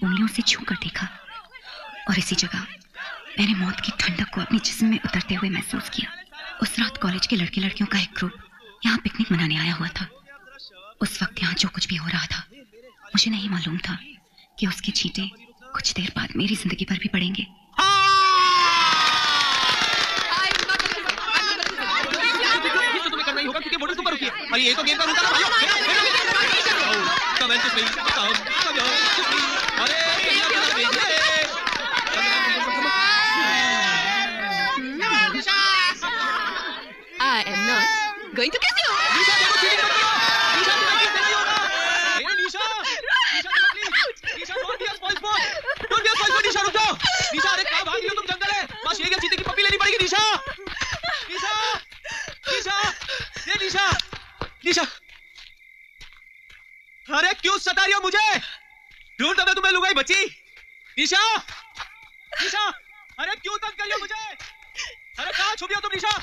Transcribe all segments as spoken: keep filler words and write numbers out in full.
उंगलियों से छू कर देखा और इसी जगह मैंने मौत की ठंडक को अपने जिस्म में उतरते हुए महसूस किया। उस रात कॉलेज के लड़के लड़कियों का एक ग्रुप यहाँ पिकनिक मनाने आया हुआ था। उस वक्त यहाँ जो कुछ भी हो रहा था मुझे नहीं मालूम था कि उसके छींटे कुछ देर बाद मेरी जिंदगी पर भी पड़ेंगे। अरे ये तो गेम का रूल था ना भाइयों। कमेंट पे कम कम अरे I am not going to kiss you. निशा देखो चीटिंग मत करो। निशा तुम्हें किस नहीं होगा। ए Nisha Nisha please Nisha don't be a spoilsport don't be a spoilsport. Nisha रुक जाओ। निशा अरे कहां भाग रही हो तुम? जंगल है बस ये क्या चीते की पप्पी लेनी पड़ेगी। निशा निशा निशा ये निशा निशा अरे क्यों सता रही हो मुझे? ढूंढता मैं तुम्हें लुगाई बच्ची। निशा निशा अरे क्यों तंग कर रही हो मुझे? अरे कहां छुपी हो तुम निशा?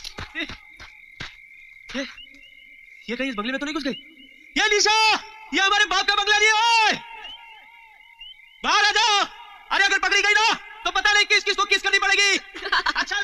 ये ये कहीं इस बंगले में तो नहीं घुस गई? ये निशा ये हमारे बाप का बंगला नहीं है। बाहर आ जाओ। अरे अगर पकड़ी गई ना तो पता नहीं किस किस को किस करनी पड़ेगी। अच्छा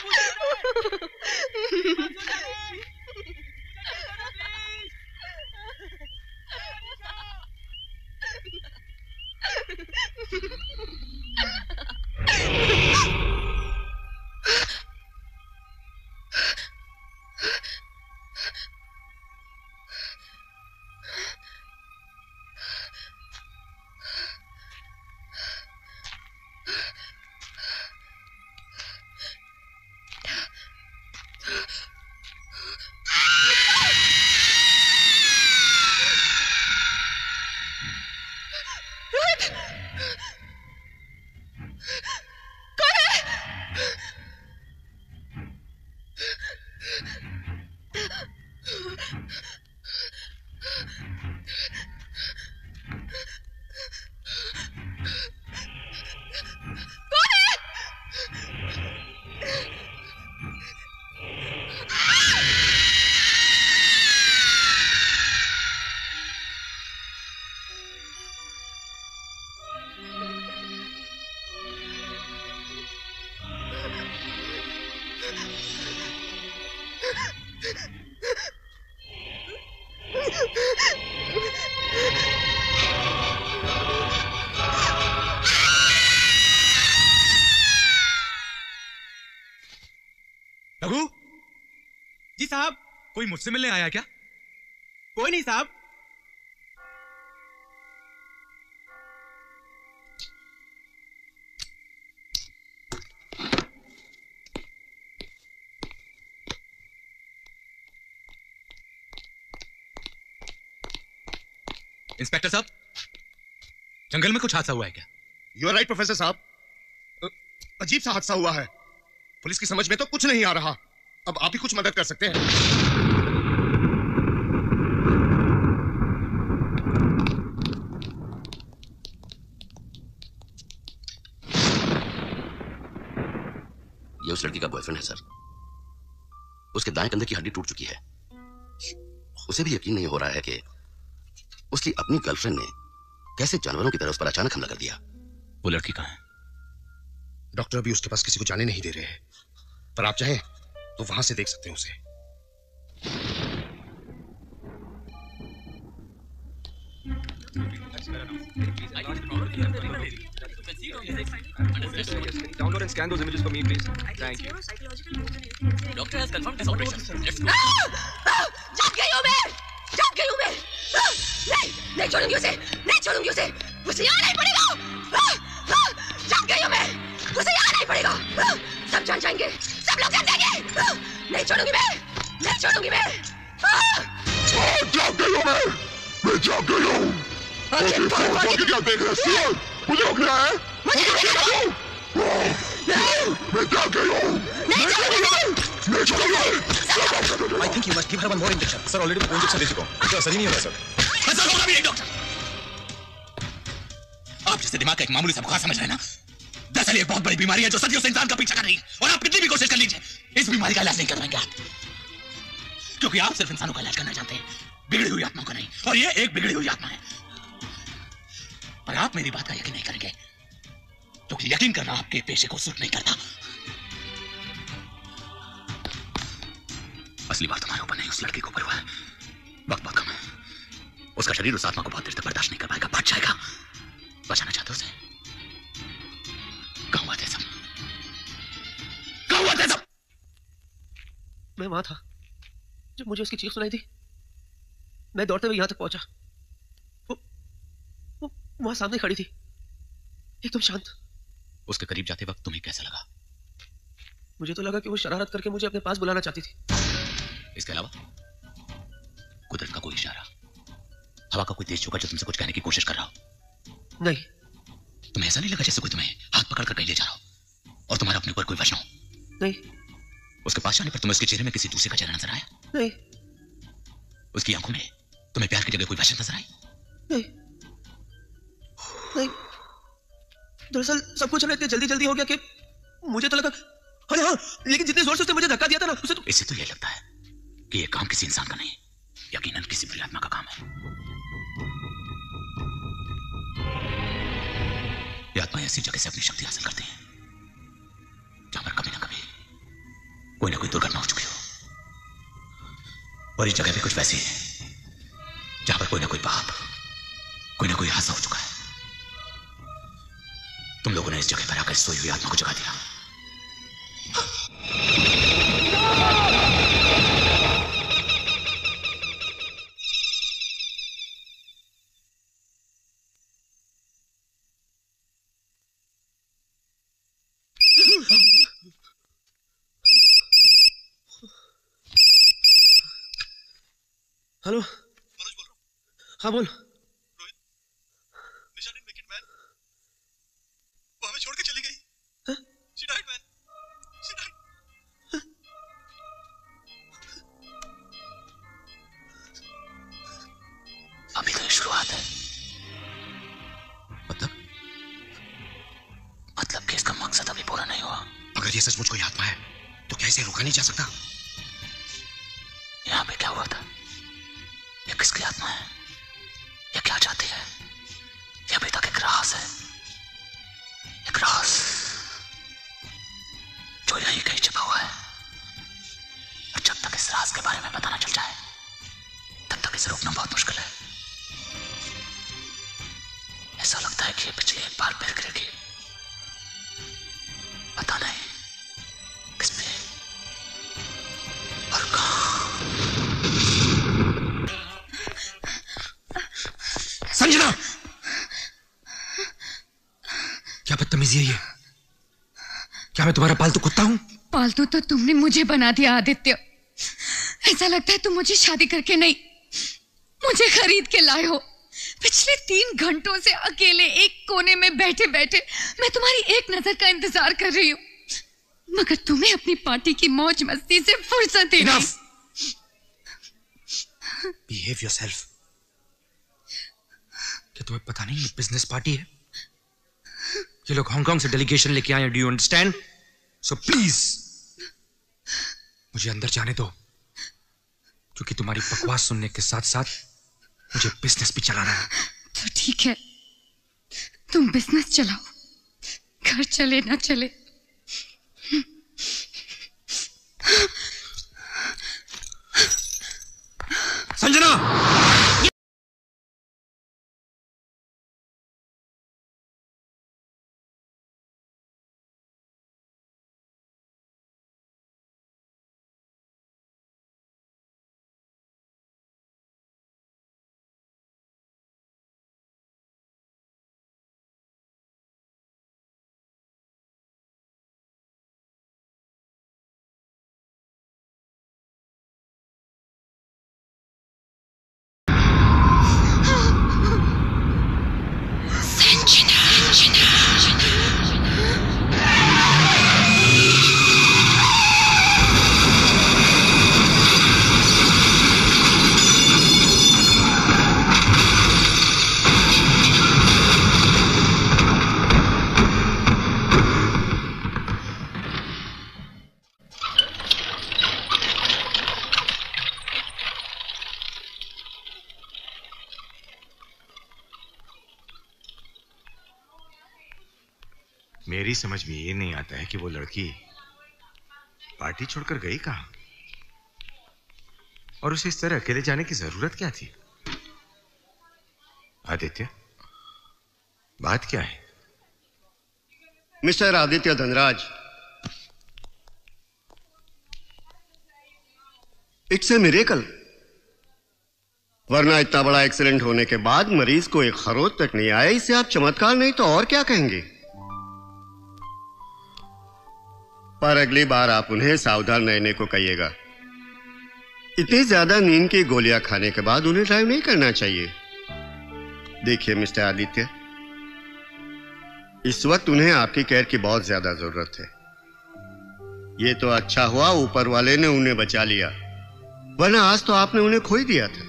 कोई मुझसे मिलने आया क्या? कोई नहीं साहब। इंस्पेक्टर साहब जंगल में कुछ हादसा हुआ है क्या? यू आर राइट प्रोफेसर साहब, अजीब सा हादसा हुआ है। पुलिस की समझ में तो कुछ नहीं आ रहा। अब आप ही कुछ मदद कर सकते हैं। ये उस लड़की का बॉयफ्रेंड है सर। उसके दाएं कंधे की हड्डी टूट चुकी है। उसे भी यकीन नहीं हो रहा है कि उसकी अपनी गर्लफ्रेंड ने कैसे जानवरों की तरह उस पर अचानक हमला कर दिया। वो लड़की कहाँ है? डॉक्टर अभी उसके पास किसी को जाने नहीं दे रहे हैं, पर आप चाहें तो वहां से देख सकते हैं उसे। Download and scan those images for me, please. Thank you. Doctor has confirmed this operation. Let's go. जाग गई हूँ मैं, जाग गई हूँ मैं। नहीं, नहीं छोड़ूंगी उसे, नहीं छोड़ूंगी उसे। उसे यहाँ नहीं पड़ेगा। जाग गई हूँ मैं, उसे यहाँ नहीं पड़ेगा। सब जान जाएंगे, सब लोग जान जाएंगे। नहीं छोड़ूंगी मैं, नहीं छोड़ूंगी मैं। जाग गई हूँ मैं, मैं जाग गई हूँ। क्या देख रहे हो? मुझे हो गया है। मैं जाग गई हूँ। नहीं छोड़ूंगी, नहीं छोड़ूंगी। I think you must give her one more injection. Sir, already मैं दो इंजेक्शन दे चुका हूँ। इसका असर ही नहीं हो रहा सर। ऐसा होगा भी नहीं डॉक्टर। आप जिसे दिमाग का एक मामूली सा बुखार समझ रहे हैं ना, दरअसल एक बहुत बड़ी बीमारी है जो सदियों से इंसान का पीछा कर रही है। और आप कितनी भी कोशिश कर लीजिए, इस बीमारी का इलाज नहीं कर पाएंगे आप, क्योंकि आप सिर्फ इंसानों का इलाज करना चाहते हैं, बिगड़ी हुई आत्माओं का नहीं। और ये एक बिगड़ी हुई आत्मा है। और आप मेरी बात का यकीन नहीं करेंगे, यकीन करना आपके पेशे को सूट नहीं करता। असली बात तुम्हारे ऊपर नहीं, उस लड़के के ऊपर हुआ है। वक्त बहुत कम है, उसका शरीर उस आत्मा को बहुत देर तक बर्दाश्त नहीं कर पाएगा, फट जाएगा। बचाना चाहते हो उसे? कहाँ हुआ थे सब? कहाँ हुआ थे सब? मैं वहां था जब मुझे उसकी चीख सुनाई दी। मैं दौड़ते हुए यहां तक पहुंचा। वो, वो वहां सामने खड़ी थी, एकदम शांत। उसके करीब जाते वक्त तुम्हें कैसा लगा? मुझे तो लगा कि वो शरारत करके मुझे अपने पास बुलाना चाहती थी। इसके अलावा कुदरत का कोई इशारा, हवा का कोई तेज झोंका जो तुमसे कुछ कहने की कोशिश कर रहा हो? नहीं। तुम्हें ऐसा नहीं लगा जैसे कोई तुम्हें हाथ पकड़ कर कहीं ले जा रहा हो और तुम्हारा अपने ऊपर कोई वजन हो? नहीं। उसके पास जाने पर तुम्हें उसके चेहरे में किसी दूसरे का चेहरा नजर आया? नहीं। उसकी आंखों में तुम्हें प्यार की जगह कोई वहशत नजर आई? नहीं। नहीं। दरअसल सब कुछ इतनी जल्दी जल्दी हो गया कि मुझे तो लगा, अरे हाँ, लेकिन जितने जोर से उसने मुझे धक्का दिया था ना, उसे तो इससे तो यह लगता है कि यह काम किसी इंसान का नहीं, यकीनन किसी बुरी आत्मा का काम है। ये आत्मा ऐसी जगह से अपनी शक्ति हासिल करती है जहां पर कभी ना कभी कोई ना कोई दुर्घटना हो चुकी हो, और इस जगह भी कुछ वैसी है जहां पर कोई ना कोई पाप, कोई ना कोई हादसा हो चुका है। तुम लोगों ने इस जगह पर आकर सोई हुई आत्मा को जगा दिया। हेलो, मनोज बोल रहा हूँ। हाँ बोल। रोहित, निशा didn't make it, man. वो हमें छोड़ के चली गई। हाँ? She died, man. She died. हाँ? अभी तो ये शुरुआत है। मतलब? मतलब कि इसका मकसद अभी पूरा नहीं हुआ। अगर ये सचमुच कोई आत्मा है तो क्या इसे रोका नहीं जा सकता? यहाँ पे क्या हुआ था? ये किसकी आत्मा है? ये क्या चाहती है? ये अभी तक एक राज है, एक राज जो यहीं कहीं छिपा हुआ है। और जब तक इस राज के बारे में पता ना चल जाए तब तक इसे रोकना बहुत मुश्किल है। ऐसा लगता है कि ये पिछली एक बार फिर गिरेगी, पता नहीं किस पे और कहां। संजना, क्या बदतमीजी है ये? क्या मैं तुम्हारा पालतू कुत्ता हूं? पालतू तो तुमने मुझे बना दिया आदित्य। ऐसा लगता है तुम मुझे शादी करके नहीं, मुझे खरीद के लाए हो। पिछले तीन घंटों से अकेले एक कोने में बैठे बैठे मैं तुम्हारी एक नजर का इंतजार कर रही हूँ, मगर तुम्हें अपनी पार्टी की मौज मस्ती से फुर्सत ही नहीं। Behave yourself. क्या तुम्हें पता नहीं ये बिजनेस पार्टी है? ये लोग हांगकांग से डेलीगेशन लेके आए हैं, do you understand? So please मुझे अंदर जाने दो, क्योंकि तुम्हारी बकवास सुनने के साथ साथ मुझे बिजनेस भी चलाना है। तो ठीक है, तुम बिजनेस चलाओ, घर चले ना चले। संजना! मेरी समझ में ये नहीं आता है कि वो लड़की पार्टी छोड़कर गई कहां और उसे इस तरह अकेले जाने की जरूरत क्या थी? आदित्य, बात क्या है? Mister Aditya Dhanraj, it's a miracle. वरना इतना बड़ा एक्सीडेंट होने के बाद मरीज को एक खरोच तक नहीं आया, इसे आप चमत्कार नहीं तो और क्या कहेंगे? पर अगली बार आप उन्हें सावधान रहने को कहिएगा। इतनी ज्यादा नींद की गोलियां खाने के बाद उन्हें ड्राइव नहीं करना चाहिए। देखिए मिस्टर आदित्य, इस वक्त उन्हें आपकी केयर की बहुत ज्यादा जरूरत है। ये तो अच्छा हुआ ऊपर वाले ने उन्हें बचा लिया, वरना आज तो आपने उन्हें खो ही दिया था।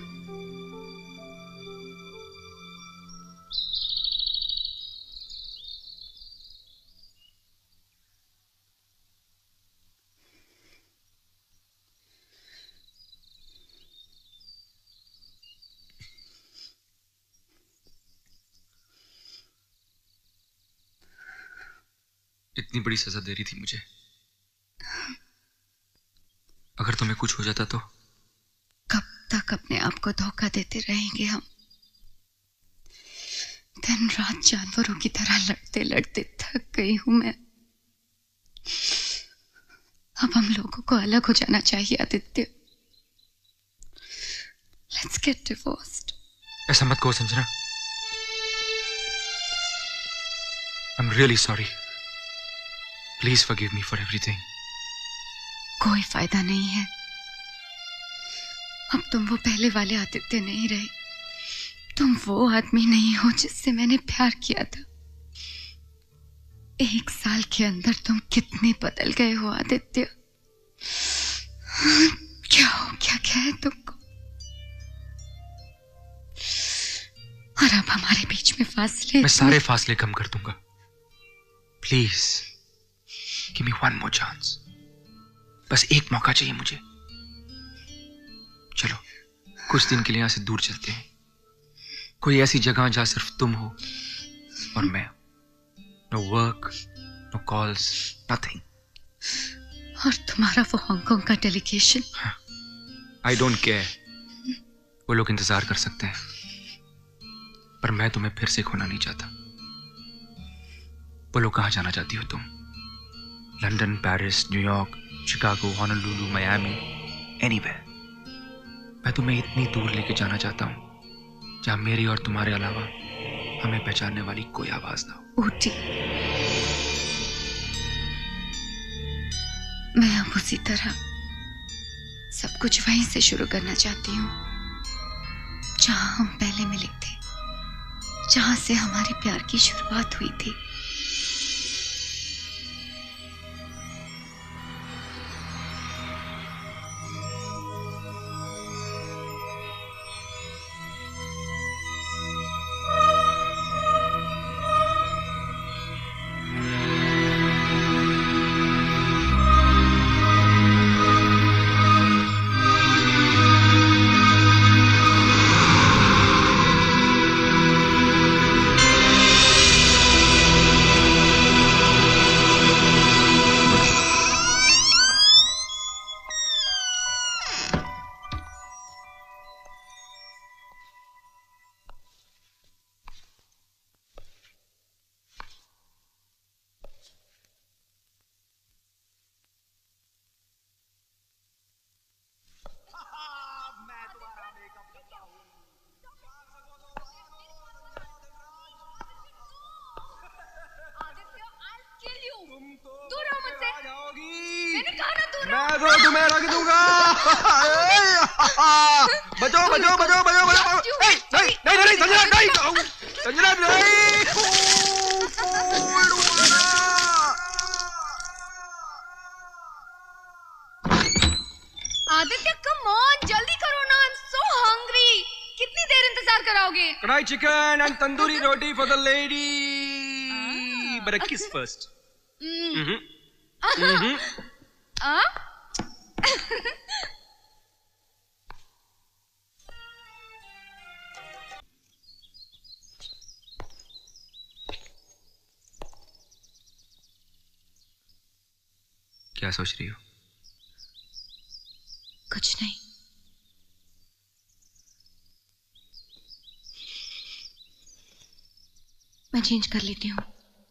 इतनी बड़ी सजा दे रही थी मुझे। अगर तुम्हें कुछ हो जाता तो? कब तक अपने आप को धोखा देते रहेंगे हम? दिन रात जानवरों की तरह लड़ते लड़ते थक गई हूं मैं। अब हम लोगों को अलग हो जाना चाहिए आदित्य। Let's get divorced. ऐसा मत कहो Sanjana. I am really sorry. Please forgive me for everything. कोई फायदा नहीं है। अब तुम वो पहले वाले आदित्य नहीं रहे। तुम वो आदमी नहीं हो जिससे मैंने प्यार किया था। एक साल के अंदर तुम कितने बदल गए हो आदित्य। क्या हो क्या क्या है तुमको? और अब हमारे बीच में फासले। मैं सारे फासले कम कर दूंगा। Please give me one more chance. बस एक मौका चाहिए मुझे। चलो कुछ दिन के लिए यहां से दूर चलते हैं, कोई ऐसी जगह जहां सिर्फ तुम हो और मैं। No work, no calls, nothing. और तुम्हारा वो हांगकांग का डेलीगेशन? आई डोंट केयर, वो लोग इंतजार कर सकते हैं, पर मैं तुम्हें फिर से खोना नहीं चाहता। बोलो कहां जाना चाहती हो तुम? London, Paris, New York, Chicago, Honolulu, Miami, anywhere. मैं तुम्हें इतनी दूर लेके जाना चाहता हूं जहां मेरी और तुम्हारे अलावा हमें पहचानने वाली कोई आवाज ना हो। ऊटी। मैं अब उसी तरह सब कुछ वहीं से शुरू करना चाहती हूँ जहां हम पहले मिले थे, जहां से हमारे प्यार की शुरुआत हुई थी। बचो बचो बचो बचो बचो। नहीं नहीं नहीं संजना नहीं, संजना नहीं। आदित्य कम ऑन, जल्दी करो ना, आई एम सो हंग्री। कितनी देर इंतजार कराओगे? Kadhai chicken and tandoori roti for the lady, but a kiss first. आ? क्या सोच रही हो? कुछ नहीं। मैं चेंज कर लेती हूँ।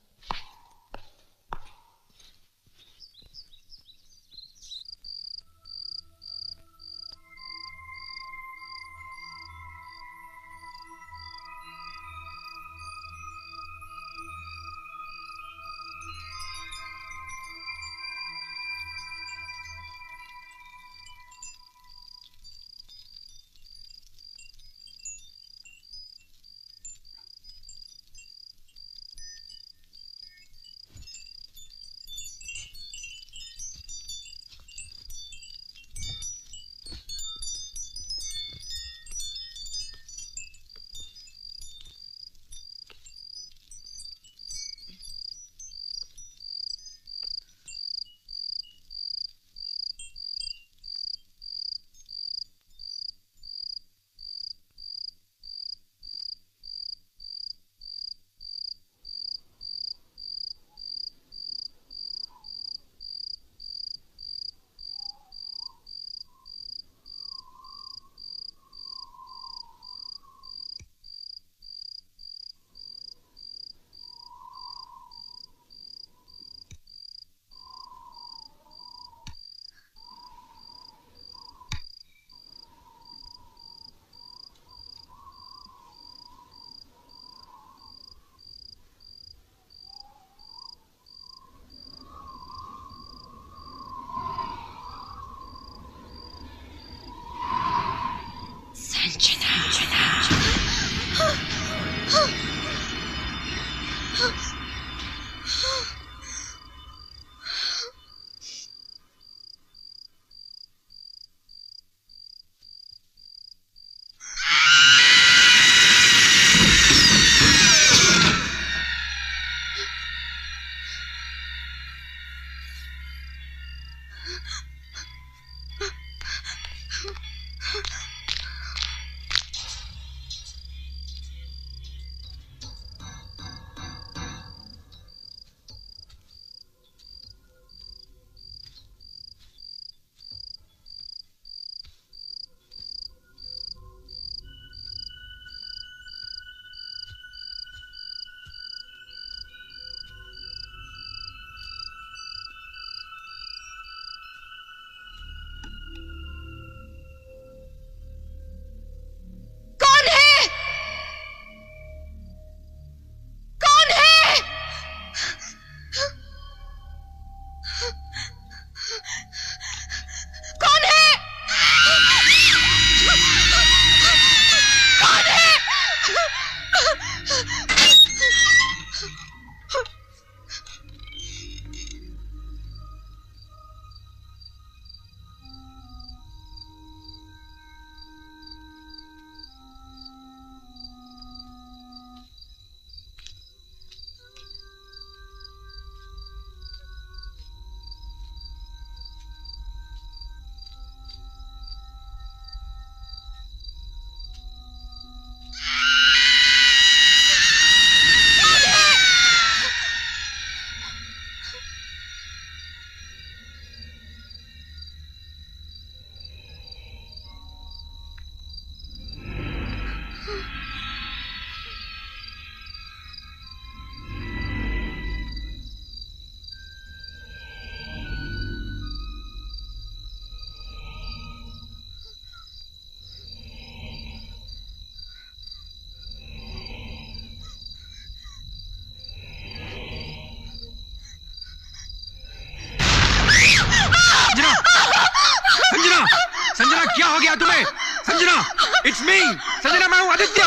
क्या हो गया तुम्हें? Sanjana, it's me. संजना, मैं हूं आदित्य।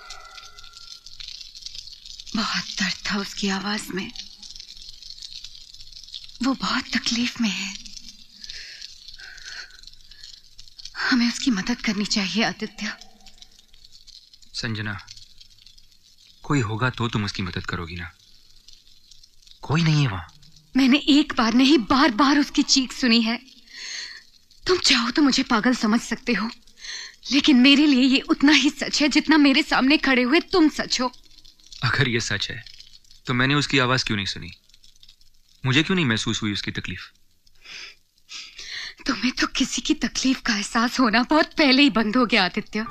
बहुत दर्द था उसकी आवाज में। वो बहुत तकलीफ में है। हमें उसकी मदद करनी चाहिए आदित्य। संजना, कोई होगा तो तुम उसकी मदद करोगी ना? कोई नहीं है वहां। मैंने एक बार नहीं बार बार उसकी चीख सुनी है। तुम चाहो तो मुझे पागल समझ सकते हो, लेकिन मेरे लिए ये उतना ही सच है जितना मेरे सामने खड़े हुए तुम सच हो। अगर ये सच है तो मैंने उसकी आवाज क्यों नहीं सुनी? मुझे क्यों नहीं महसूस हुई उसकी तकलीफ? तुम्हें तो किसी की तकलीफ का एहसास होना बहुत पहले ही बंद हो गया आदित्य।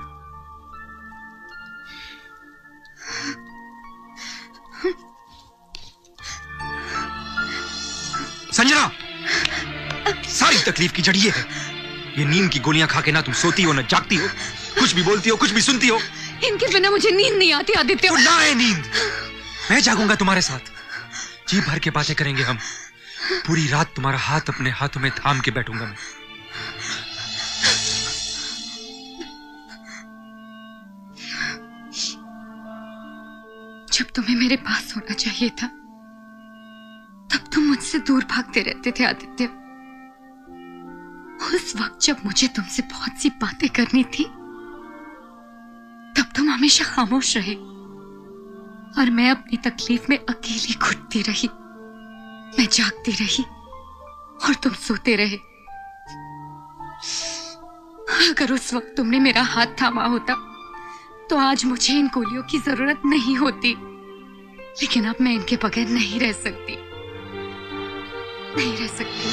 संजना, सारी तकलीफ की जड़ ये है, ये नींद की गोलियां खा के ना तुम सोती हो ना जागती हो, कुछ भी बोलती हो कुछ भी सुनती हो। इनके बिना मुझे नींद नहीं आती आदित्य। तो ना है नींद, मैं जागूंगा तुम्हारे साथ, जी भर के बातें करेंगे हम, पूरी रात तुम्हारा हाथ अपने हाथों में थाम के बैठूंगा मैं। जब तुम्हें मेरे पास होना चाहिए था तब तुम मुझसे दूर भागते रहते थे आदित्य। उस वक्त जब मुझे तुमसे बहुत सी बातें करनी थी तब तुम हमेशा खामोश रहे और मैं अपनी तकलीफ में अकेली घुटती रही। मैं जागती रही और तुम सोते रहे। अगर उस वक्त तुमने मेरा हाथ थामा होता तो आज मुझे इन गोलियों की जरूरत नहीं होती, लेकिन अब मैं इनके बगैर नहीं रह सकती, नहीं रह सकती।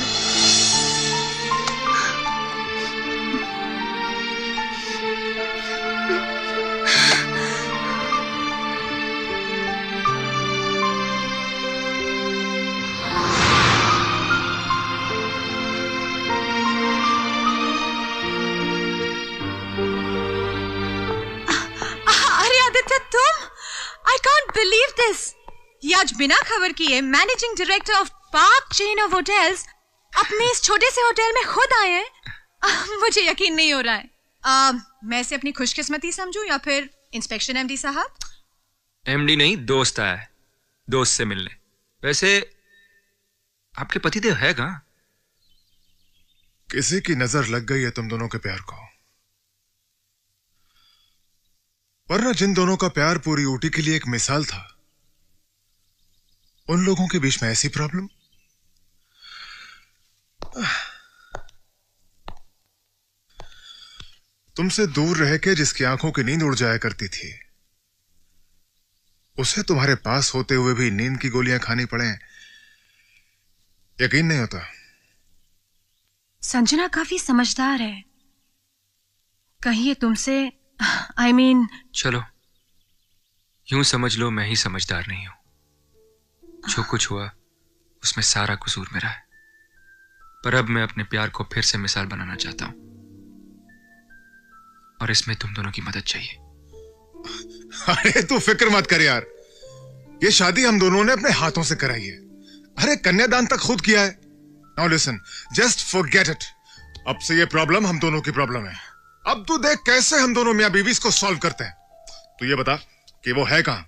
बिलीव दिस, ये आज बिना खबर किए managing director of Park chain of hotels अपने इस छोटे से होटल में खुद आए हैं। आ, मुझे यकीन नहीं हो रहा है। आ, मैं इसे अपनी खुशकिस्मती समझूं या फिर इंस्पेक्शन एमडी साहब? एमडी नहीं, दोस्त आया है, दोस्त से मिलने। वैसे आपके पतिदेव है कहां? किसी की नजर लग गई है तुम दोनों के प्यार को, वरना जिन दोनों का प्यार पूरी ऊटी के लिए एक मिसाल था, उन लोगों के बीच में ऐसी प्रॉब्लम। तुमसे दूर रह के जिसकी आंखों की नींद उड़ जाया करती थी, उसे तुम्हारे पास होते हुए भी नींद की गोलियां खानी पड़े, यकीन नहीं होता। संजना काफी समझदार है, कहीं ये तुमसे आई I मीन mean... चलो यूं समझ लो मैं ही समझदार नहीं हूं। जो कुछ हुआ उसमें सारा कसूर मेरा है, पर अब मैं अपने प्यार को फिर से मिसाल बनाना चाहता हूं और इसमें तुम दोनों की मदद चाहिए। अरे तू फिक्र मत कर यार, ये शादी हम दोनों ने अपने हाथों से कराई है। अरे कन्यादान तक खुद किया है। Now listen, just forget it. अब से ये प्रॉब्लम हम दोनों की प्रॉब्लम है। अब तू देख कैसे हम दोनों मियां बीवी इसको सॉल्व करते हैं। तू ये बता कि वो है कहां?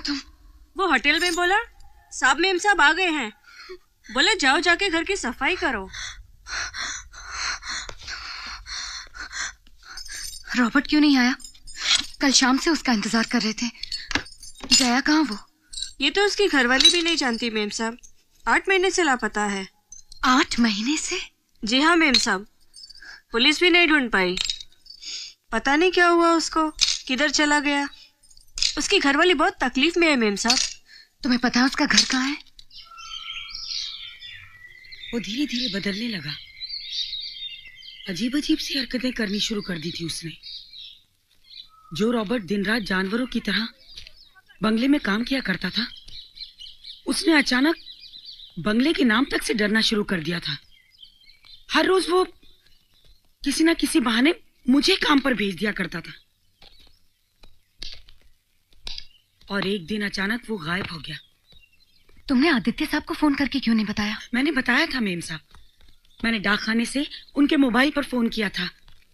तुम? वो होटल में बोला साहब मेम साहब आ गए हैं, बोले जाओ जाके घर की सफाई करो। रॉबर्ट क्यों नहीं आया? कल शाम से उसका इंतजार कर रहे थे। गया कहाँ वो? ये तो उसकी घरवाली भी नहीं जानती मेम साहब, आठ महीने से लापता है। आठ महीने से? जी हाँ मेम साहब, पुलिस भी नहीं ढूंढ पाई। पता नहीं क्या हुआ उसको, किधर चला गया। उसकी घरवाली बहुत तकलीफ में है मेम साहब। तुम्हें पता है उसका घर कहाँ है? वो धीरे धीरे बदलने लगा, अजीब अजीब सी हरकतें करनी शुरू कर दी थी उसने। जो रॉबर्ट दिन रात जानवरों की तरह बंगले में काम किया करता था, उसने अचानक बंगले के नाम तक से डरना शुरू कर दिया था। हर रोज वो किसी ना किसी बहाने मुझे काम पर भेज दिया करता था, और एक दिन अचानक वो गायब हो गया। तुमने आदित्य साहब को फोन करके क्यों नहीं बताया? मैंने बताया था मेम साहब, मैंने डाकखाने से उनके मोबाइल पर फोन किया था।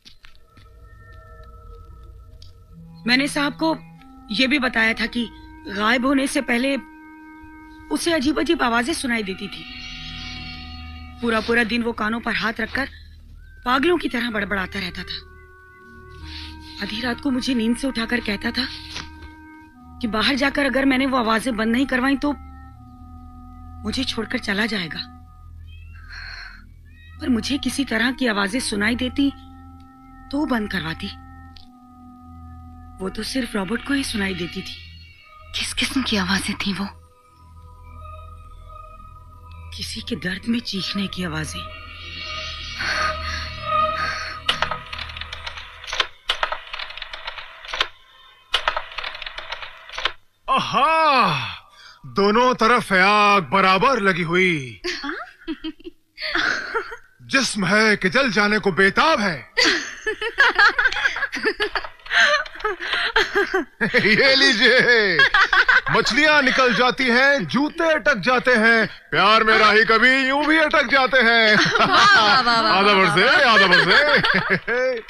मैंने साहब को यह भी बताया था कि गायब होने से पहले उसे अजीब अजीब आवाजें सुनाई देती थी। पूरा पूरा दिन वो कानों पर हाथ रखकर पागलों की तरह बड़बड़ाता रहता था। आधी रात को मुझे नींद से उठाकर कहता था कि बाहर जाकर अगर मैंने वो आवाजें बंद नहीं करवाई तो मुझे छोड़कर चला जाएगा। पर मुझे किसी तरह की आवाजें सुनाई देती तो बंद करवाती। वो तो सिर्फ रॉबर्ट को ही सुनाई देती थी। किस किस्म की आवाजें थी वो? किसी के दर्द में चीखने की आवाजें। आहा, दोनों तरफ है आग बराबर लगी हुई। जिस्म है कि जल जाने को बेताब है। ये लीजिए, मछलियां निकल जाती हैं, जूते अटक जाते हैं, प्यार में राही कभी यूं भी अटक जाते हैं। आधा बरसे आधा बरसे।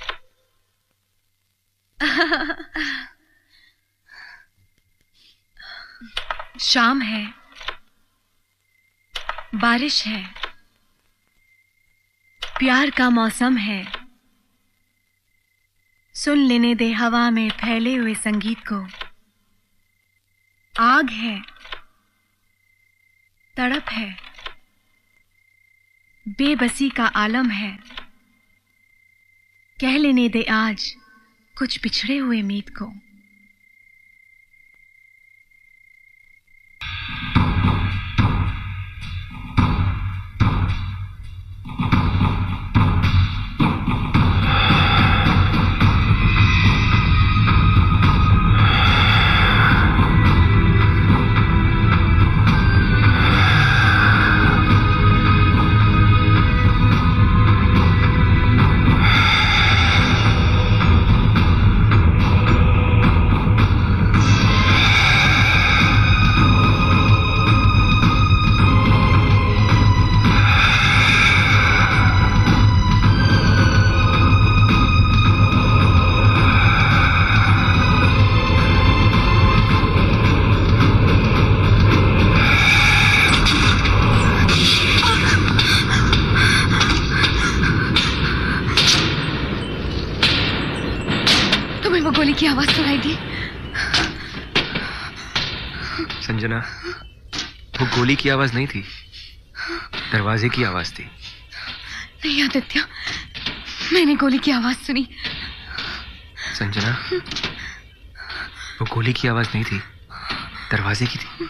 शाम है, बारिश है, प्यार का मौसम है। सुन लेने दे हवा में फैले हुए संगीत को। आग है, तड़प है, बेबसी का आलम है। कह लेने दे आज कुछ पिछड़े हुए मीत को। की आवाज सुनाई दी। संजना, वो गोली की आवाज नहीं थी, दरवाजे की आवाज थी। नहीं आदित्य, मैंने गोली की आवाज सुनी। संजना, वो गोली की आवाज नहीं थी, दरवाजे की थी।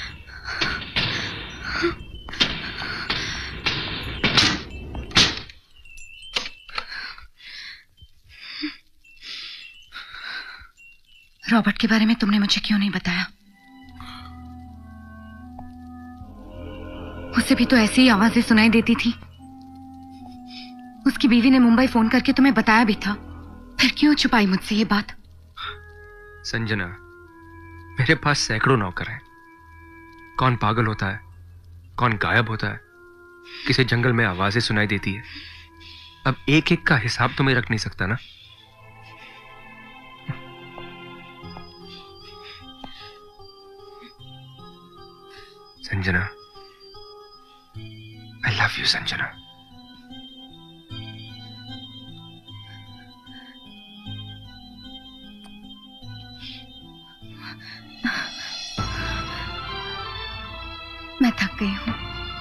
रॉबर्ट के बारे में तुमने मुझे क्यों नहीं बताया? उसे भी तो ऐसी ही आवाजें सुनाई देती थी। उसकी बीवी ने मुंबई फोन करके तुम्हें बताया भी था, फिर क्यों छुपाई मुझसे ये बात? संजना, मेरे पास सैकड़ों नौकर हैं। कौन पागल होता है, कौन गायब होता है, किसे जंगल में आवाजें सुनाई देती है। अब एक एक का हिसाब तो मैं रख नहीं सकता ना। Sanjana, I love you, Sanjana. मैं थक गई हूँ।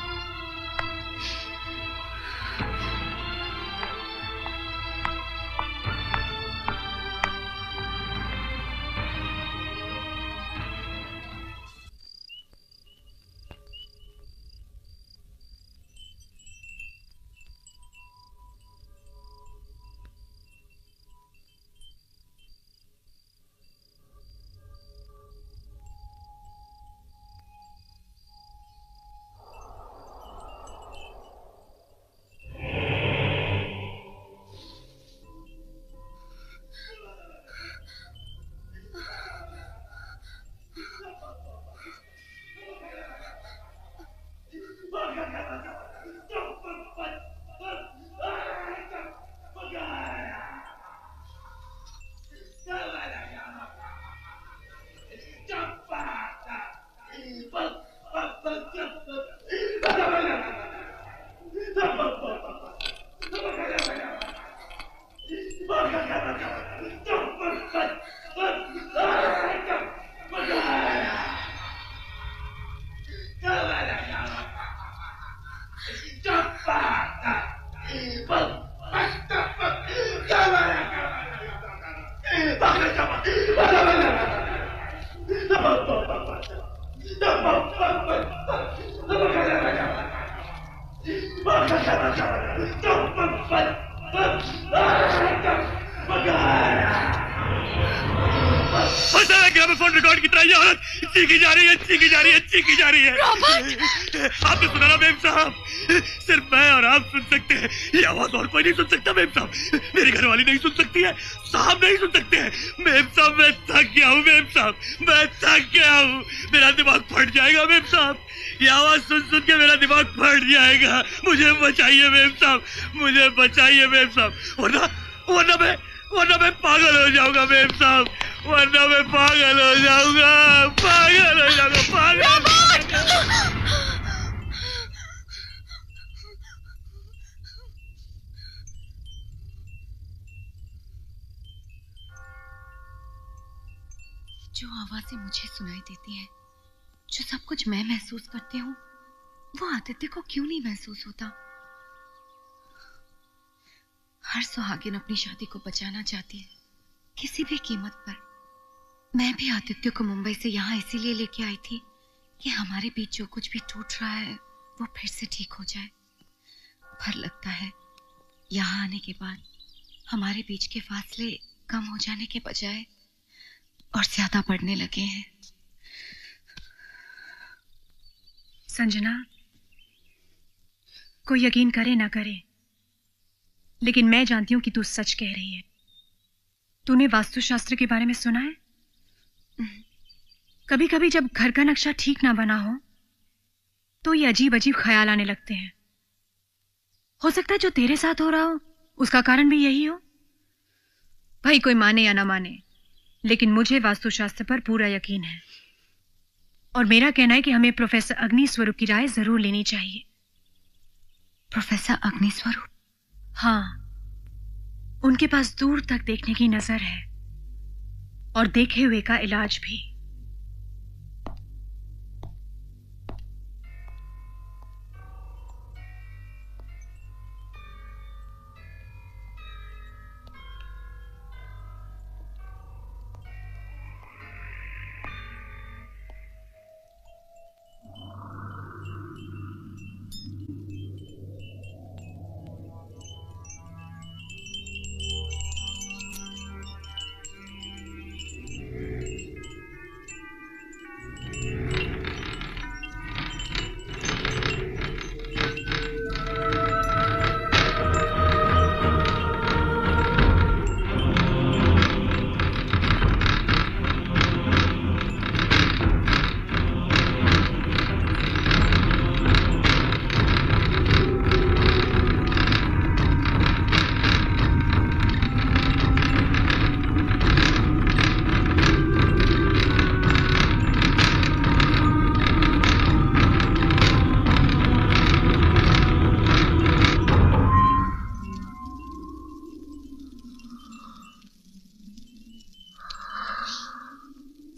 ग्रामोफोन रिकॉर्ड की तरह ये औरत चीखी जा रही है, चीखी जा रही है, चीखी जा रही है। आपने सुना ना मेम साहब? सिर्फ मैं और आप सुन सकते हैं ये आवाज, और कोई नहीं सुन सकता मेम साहब। मेरी घरवाली नहीं सुन सकती है, साहब नहीं सुन सकते हैं। मेम साहब मैं थक गया हूँ, मेम साहब मैं थक गया हूँ, मेरा दिमाग फट जाएगा मेम साहब। ये आवाज सुन सुन के मेरा दिमाग फट जाएगा। मुझे बचाइए मेम साहब, मुझे बचाइए मेम साहब, वरना वरना मैं वरना मैं पागल हो जाऊंगा मेम साहब, वरना मैं पागल हो जाऊंगा, पागल हो जाऊंगा, पागल। जो आवाजें मुझे सुनाई देती हैं, जो सब कुछ मैं महसूस करती हूँ, वो आदित्य को क्यों नहीं महसूस होता? हर सुहागिन अपनी शादी को बचाना चाहती है, किसी भी कीमत पर। मैं भी आदित्य को मुंबई से यहाँ इसीलिए लेके आई थी कि हमारे बीच जो कुछ भी टूट रहा है वो फिर से ठीक हो जाए। पर लगता है यहाँ आने के बाद हमारे बीच के फासले कम हो जाने के बजाय और ज्यादा बढ़ने लगे हैं। संजना, कोई यकीन करे ना करे, लेकिन मैं जानती हूं कि तू सच कह रही है। तूने वास्तुशास्त्र के बारे में सुना है? कभी कभी जब घर का नक्शा ठीक ना बना हो तो ये अजीब अजीब ख्याल आने लगते हैं। हो सकता है जो तेरे साथ हो रहा हो उसका कारण भी यही हो। भाई कोई माने या ना माने, लेकिन मुझे वास्तुशास्त्र पर पूरा यकीन है और मेरा कहना है कि हमें प्रोफेसर अग्निस्वरूप की राय जरूर लेनी चाहिए। प्रोफेसर अग्निस्वरूप? हाँ, उनके पास दूर तक देखने की नजर है और देखे हुए का इलाज भी।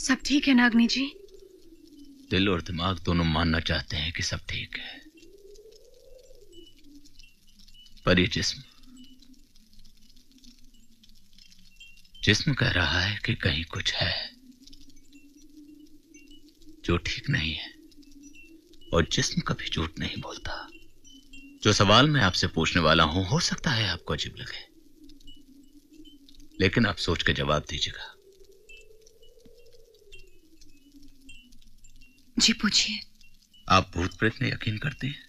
सब ठीक है ना अग्नि जी? दिल और दिमाग दोनों मानना चाहते हैं कि सब ठीक है, पर ये जिस्म जिस्म कह रहा है कि कहीं कुछ है जो ठीक नहीं है, और जिस्म कभी झूठ नहीं बोलता। जो सवाल मैं आपसे पूछने वाला हूं हो सकता है आपको अजीब लगे, लेकिन आप सोच के जवाब दीजिएगा। जी पूछिए। आप भूत प्रेत में यकीन करते हैं?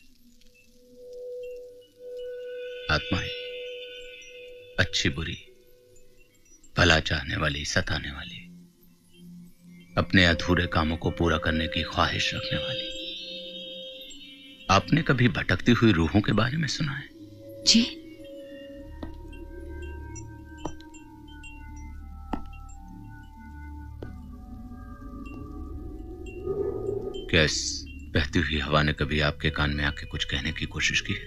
आत्माएं, अच्छी बुरी, भला चाहने वाली, सताने वाली, अपने अधूरे कामों को पूरा करने की ख्वाहिश रखने वाली। आपने कभी भटकती हुई रूहों के बारे में सुना है? जी। क्या इस बहती हुई हवा ने कभी आपके कान में आके कुछ कहने की कोशिश की है?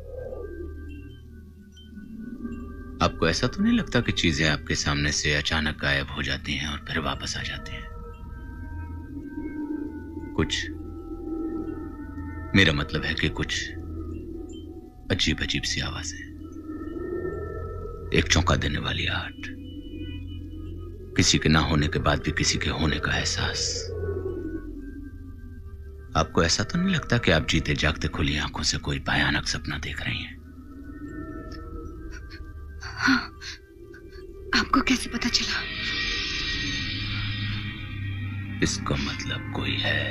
आपको ऐसा तो नहीं लगता कि चीजें आपके सामने से अचानक गायब हो जाती हैं और फिर वापस आ जाती हैं? कुछ, मेरा मतलब है कि कुछ अजीब अजीब सी आवाजें, एक चौंका देने वाली आहट, किसी के ना होने के बाद भी किसी के होने का एहसास। आपको ऐसा तो नहीं लगता कि आप जीते जागते खुली आंखों से कोई भयानक सपना देख रही हैं? हाँ, आपको कैसे पता चला? इसका मतलब कोई है,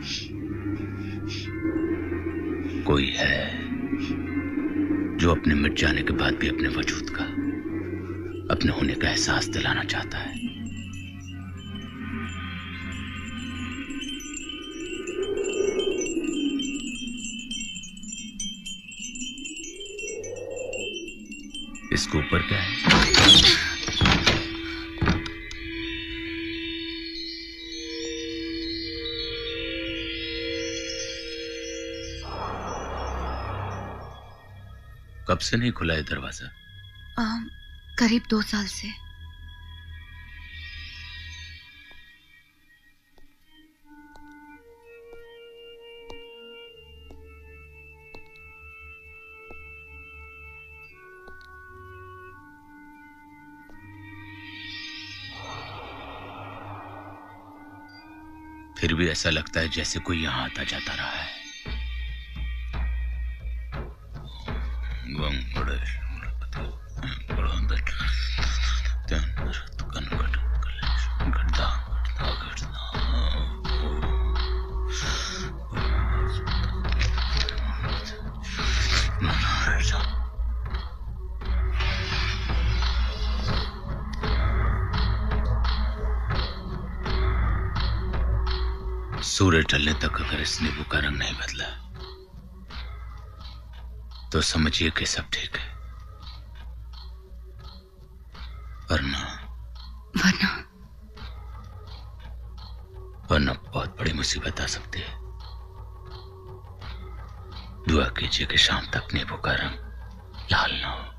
कोई है जो अपने मिट जाने के बाद भी अपने वजूद का, अपने होने का एहसास दिलाना चाहता है। इसके ऊपर क्या है? कब से नहीं खुला है दरवाजा? आ, करीब दो साल से। फिर भी ऐसा लगता है जैसे कोई यहां आता जाता रहा है। सूरज ढलने तक अगर इस नींबू का रंग नहीं बदला तो समझिए कि सब ठीक है, वरना वरना वरना बहुत बड़ी मुसीबत आ सकती है। दुआ कीजिए कि शाम तक नींबू का रंग लाल ना हो।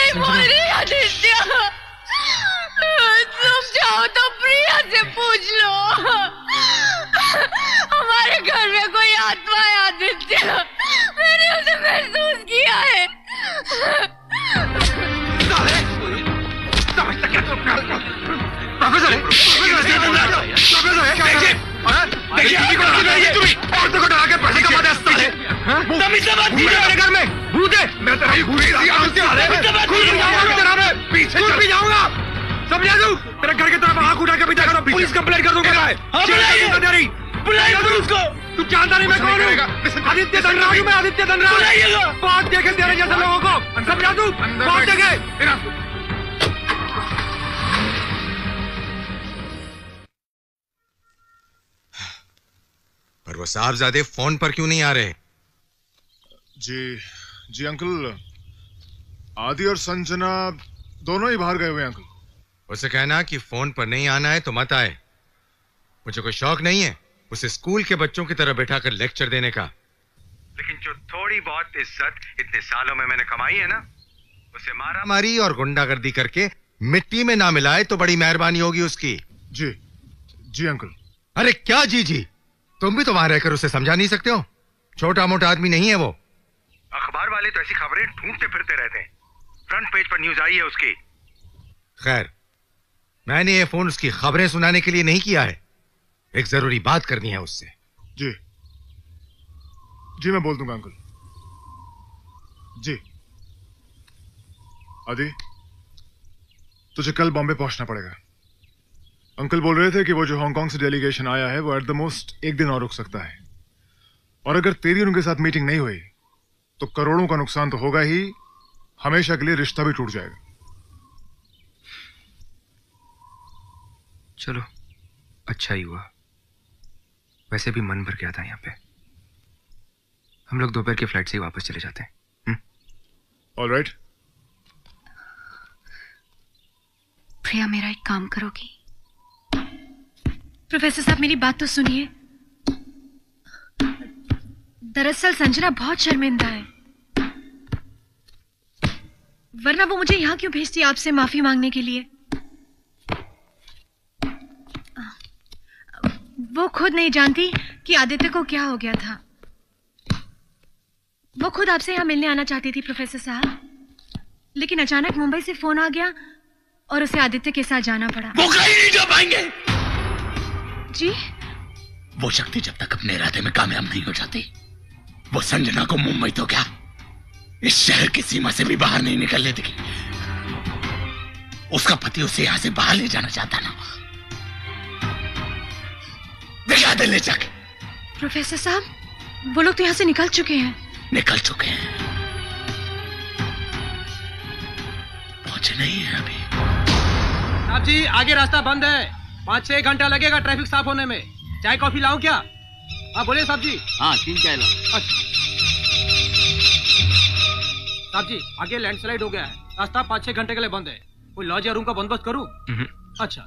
नहीं मारी आदित्य। तुम चाहो तो प्रिया से पूछ लो। हमारे घर में कोई आत्मा है आदित्य, मैंने उसे महसूस किया है। समझता क्या तू अपने आप को? प्रोफेसर है, प्रोफेसर है, देखिए, देखिए, औरतों को डरा के पैसे कमाते हैं साले। भूत है मेरे घर में, भूत है। मैं तेरा भूत पीछे छूट भी जाऊंगा, समझा तू? तेरे घर की तरफ आंख उठा के भी देखा तो पुलिस कंप्लेंट कर दूंगा। बुलाइए उसको। तू जानता नहीं मैं कौन हूँ? आदित्य धनराज हूँ मैं, आदित्य धनराज। बहुत देखे तेरे जैसे लोगों को, समझा तू? बहुत देखे। पर वो साहबजादे फोन पर क्यों नहीं आ रहे? जी जी अंकल, आदि और संजना दोनों ही बाहर गए हुए हैं अंकल। उसे कहना कि फोन पर नहीं आना है तो मत आए। मुझे कोई शौक नहीं है उसे स्कूल के बच्चों की तरह बैठाकर लेक्चर देने का, लेकिन जो थोड़ी बहुत इज्जत इतने सालों में मैंने कमाई है ना, उसे मारा मारी और गुंडागर्दी करके मिट्टी में ना मिलाए तो बड़ी मेहरबानी होगी उसकी। जी जी अंकल। अरे क्या जी जी, तुम भी तो वहां रहकर उसे समझा नहीं सकते हो? छोटा मोटा आदमी नहीं है वो। अखबार वाले तो ऐसी खबरें ढूंढते फिरते रहते हैं, फ्रंट पेज पर न्यूज आई है उसकी। खैर, मैंने ये फोन उसकी खबरें सुनाने के लिए नहीं किया है, एक जरूरी बात करनी है उससे। जी जी मैं बोल दूंगा अंकल। जी आदि, तुझे कल बॉम्बे पहुंचना पड़ेगा। अंकल बोल रहे थे कि वो जो हांगकांग से डेलीगेशन आया है वो एट द मोस्ट एक दिन और रुक सकता है, और अगर तेरी उनके साथ मीटिंग नहीं हुई तो करोड़ों का नुकसान तो होगा ही, हमेशा के लिए रिश्ता भी टूट जाएगा। चलो अच्छा ही हुआ, वैसे भी मन भर गया था यहाँ पे। हम लोग दोपहर की फ्लाइट से ही वापस चले जाते हैं। All right. प्रिया, मेरा एक काम करोगी? प्रोफेसर साहब मेरी बात तो सुनिए। दरअसल संजना बहुत शर्मिंदा है, वरना वो मुझे यहाँ क्यों भेजती आपसे माफी मांगने के लिए? वो खुद नहीं जानती कि आदित्य को क्या हो गया था। वो खुद आपसे यहाँ मिलने आना चाहती थी प्रोफेसर साहब, लेकिन अचानक मुंबई से फोन आ गया और उसे आदित्य के साथ जाना पड़ा। वो कहीं नहीं जा पाएंगे। जी? वो शक्ति जब तक अपने इरादे में कामयाब नहीं हो जाती, वो संजना को मुंबई तो क्या, इस शहर की सीमा से भी बाहर नहीं निकलने देगी। उसका पति उसे यहां से बाहर ले जाना चाहता ना, दिखा दे ले जाके। प्रोफेसर साहब, वो लोग तो यहाँ से निकल चुके हैं। निकल चुके हैं, पहुंचे नहीं है अभी। साहब जी, आगे रास्ता बंद है, पाँच छह घंटा लगेगा ट्रैफिक साफ होने में। चाय कॉफी लाऊं क्या? हाँ बोलिए साहब जी। हाँ तीन चाय लाओ। अच्छा साहब जी, आगे लैंडस्लाइड हो गया है, रास्ता पाँच छह घंटे के लिए बंद है। कोई लॉज या रूम का बंदोबस्त करूं? अच्छा।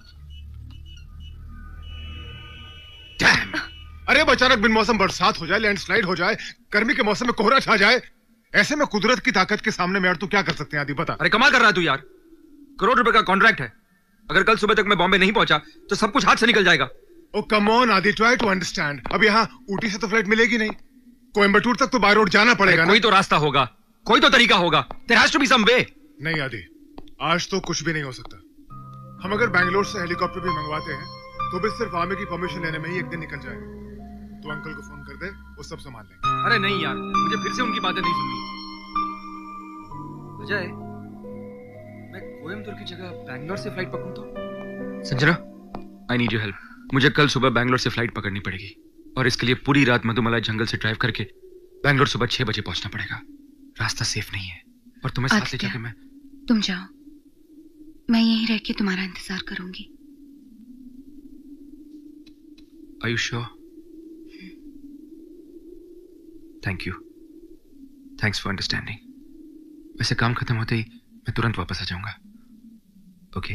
अरे अचानक बिन मौसम बरसात हो जाए, लैंडस्लाइड हो जाए, गर्मी के मौसम में कोहरा छा जाए, ऐसे में कुदरत की ताकत के सामने में यार तू क्या कर सकते हैं आदि, बता। अरे कमाल कर रहा है तू यार, करोड़ रुपए का कॉन्ट्रैक्ट है, अगर कल सुबह तक मैं बॉम्बे नहीं पहुंचा तो सब कुछ हाथ से निकल जाएगा। Oh come on Adi, try to understand. अब यहाँ ऊटी से तो फ्लाइट मिलेगी नहीं, कोयम्बटूर तक तो बाय रोड जाना पड़ेगा ना। कोई तो रास्ता होगा, कोई तो तरीका होगा। There has to be some way. नहीं आदि, आज तो कुछ भी नहीं हो सकता। हम अगर बैंगलोर से हेलीकॉप्टर भी मंगवाते हैं तो भी सिर्फ आर्मी की परमिशन लेने में ही एक दिन निकल जाएगा। तो अंकल को फोन कर दे, वो सब संभाल लेंगे। अरे नहीं यार, मुझे फिर से उनकी बातें नहीं सुननी। अजय, मैं कोयम्बटूर की जगह बैंगलोर से फ्लाइट पकड़ूं तो? Sanjana, I need your help. मुझे कल सुबह बैंगलोर से फ्लाइट पकड़नी पड़ेगी, और इसके लिए पूरी रात मधुमलाई जंगल से ड्राइव करके बैंगलोर सुबह छह बजे पहुंचना पड़ेगा। रास्ता सेफ नहीं है, और तुम्हें साथ ले जाके मैं... तुम जाओ, मैं यहीं रह के तुम्हारा इंतजार करूंगी। Are you sure? Thank you. Thanks for understanding. वैसे काम खत्म होते ही मैं तुरंत वापस आ जाऊंगा। ओके?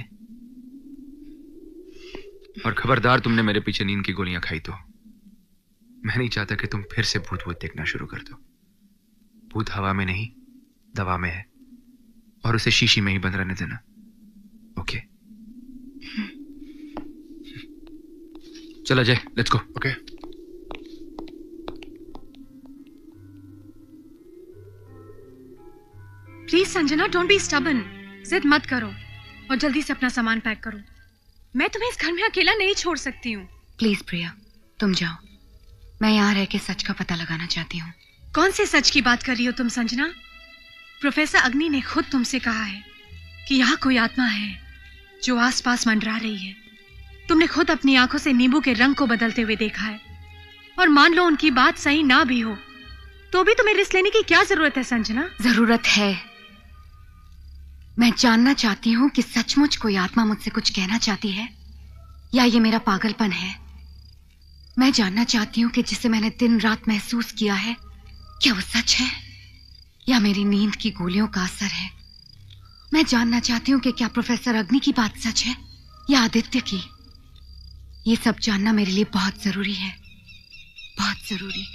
और खबरदार, तुमने मेरे पीछे नींद की गोलियां खाई तो मैं नहीं चाहता कि तुम फिर से भूत भूत देखना शुरू कर दो। भूत हवा में नहीं, दवा में है, और उसे शीशी में ही बंद रहने देना। ओके चल Ajay, let's go. Okay please Sanjana, don't be stubborn. जिद मत करो और जल्दी से अपना सामान पैक करो। मैं तुम्हें इस घर में अकेला नहीं छोड़ सकती हूँ। प्लीज प्रिया, तुम जाओ। मैं यहाँ रह के सच का पता लगाना चाहती हूँ। कौन से सच की बात कर रही हो तुम संजना? प्रोफेसर अग्नि ने खुद तुमसे कहा है कि यहाँ कोई आत्मा है जो आसपास मंडरा रही है। तुमने खुद अपनी आंखों से नींबू के रंग को बदलते हुए देखा है। और मान लो उनकी बात सही ना भी हो तो भी तुम्हें रिस्क लेने की क्या जरूरत है संजना? जरूरत है। मैं जानना चाहती हूँ कि सचमुच कोई आत्मा मुझसे कुछ कहना चाहती है या ये मेरा पागलपन है। मैं जानना चाहती हूँ कि जिसे मैंने दिन रात महसूस किया है, क्या वो सच है या मेरी नींद की गोलियों का असर है। मैं जानना चाहती हूँ कि क्या प्रोफेसर अग्नि की बात सच है या आदित्य की। ये सब जानना मेरे लिए बहुत जरूरी है, बहुत जरूरी।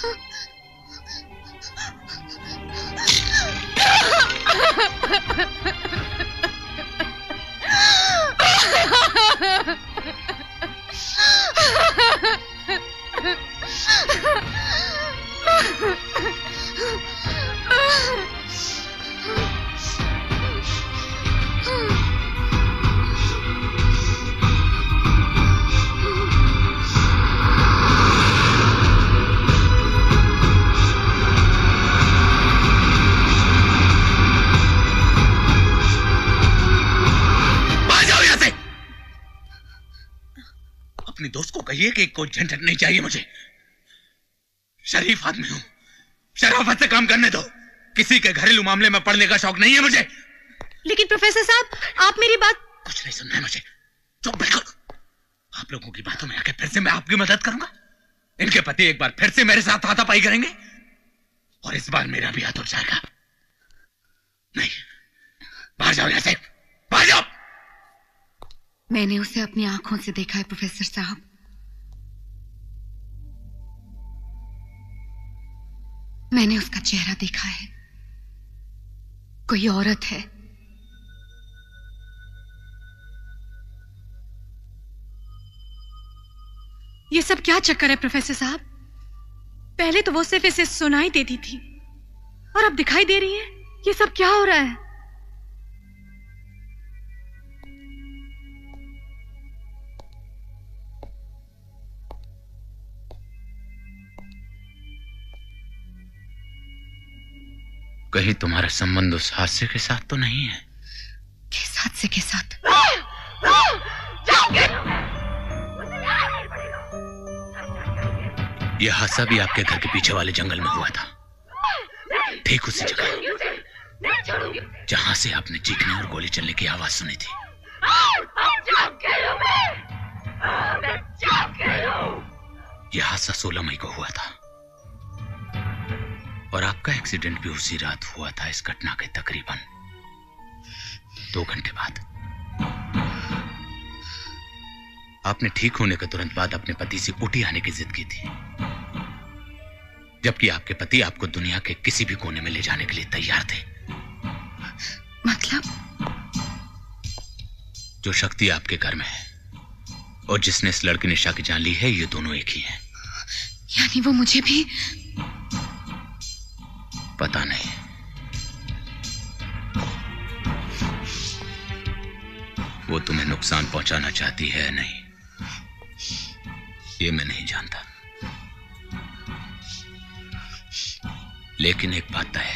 दोस्त को कहिए कि कोई झंझट नहीं चाहिए मुझे। शरीफ आदमी हूं, शराफत से काम करने दो। किसी के घरेलू मामले में पड़ने का शौक नहीं है मुझे। लेकिन प्रोफेसर साहब, आप मेरी बात। कुछ नहीं सुनना है मुझे, चुप बिल्कुल। आप लोगों की बातों में आके फिर से मैं आपकी मदद करूंगा। इनके पति एक बार फिर से मेरे साथ हाथापाई करेंगे और इस बार मेरा भी हाथ उठ जाएगा। नहीं, बाहर जाओ यहां से, बाहर जाओ। मैंने उसे अपनी आंखों से देखा है प्रोफेसर साहब। मैंने उसका चेहरा देखा है। कोई औरत है। ये सब क्या चक्कर है प्रोफेसर साहब? पहले तो वो सिर्फ इसे सुनाई देती थी और अब दिखाई दे रही है। ये सब क्या हो रहा है? कहीं तुम्हारा संबंध उस हादसे के साथ तो नहीं है? किस हादसे के साथ? यह हादसा भी आपके घर के पीछे वाले जंगल में हुआ था, ठीक उसी जगह जहां से आपने चीखने और गोली चलने की आवाज सुनी थी। यह हादसा सोलह मई को हुआ था और आपका एक्सीडेंट भी उसी रात हुआ था। इस घटना के तकरीबन दो घंटे बाद आपने ठीक होने के तुरंत बाद अपने पति से ऊटी आने की जिद की थी, जबकि आपके पति आपको दुनिया के किसी भी कोने में ले जाने के लिए तैयार थे। मतलब? जो शक्ति आपके घर में है और जिसने इस लड़की निशा की जान ली है, ये दोनों एक ही हैं। यानी वो मुझे भी? पता नहीं। वो तुम्हें नुकसान पहुंचाना चाहती है नहीं, ये मैं नहीं जानता। लेकिन एक बात है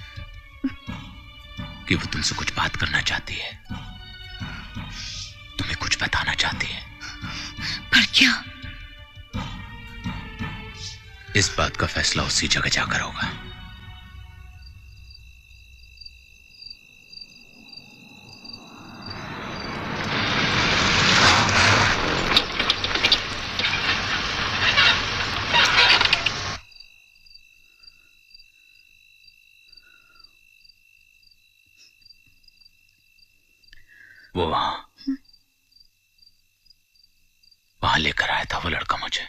कि वो तुमसे कुछ बात करना चाहती है, तुम्हें कुछ बताना चाहती है। पर क्या? इस बात का फैसला उसी जगह जाकर होगा। वो वहां वहां लेकर आया था वो लड़का मुझे।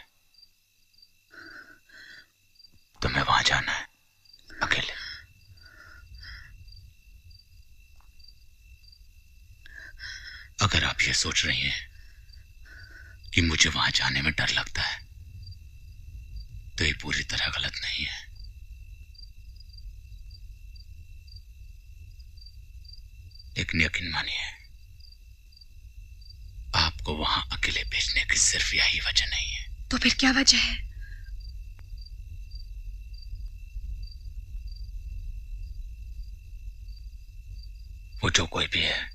तुम्हें वहां जाना है अकेले। अगर आप ये सोच रही हैं कि मुझे वहां जाने में डर लगता है, तो ये पूरी तरह गलत नहीं है। लेकिन यकीन मानिए, आपको वहां अकेले भेजने की सिर्फ यही वजह नहीं है। तो फिर क्या वजह है? वो जो कोई भी है,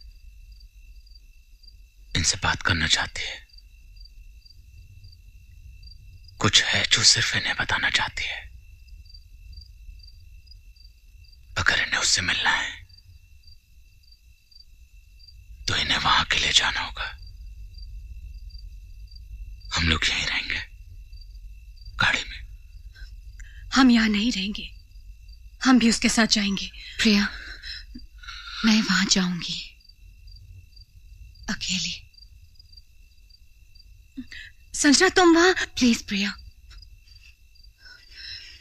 इनसे बात करना चाहती है। कुछ है जो सिर्फ इन्हें बताना चाहती है। अगर इन्हें उससे मिलना है तो इन्हें वहां के लिए जाना होगा। हम लोग यहीं रहेंगे, गाड़ी में। हम यहां नहीं रहेंगे, हम भी उसके साथ जाएंगे। प्रिया, मैं वहां जाऊंगी अकेले। संजना, तुम वहां? प्लीज प्रिया,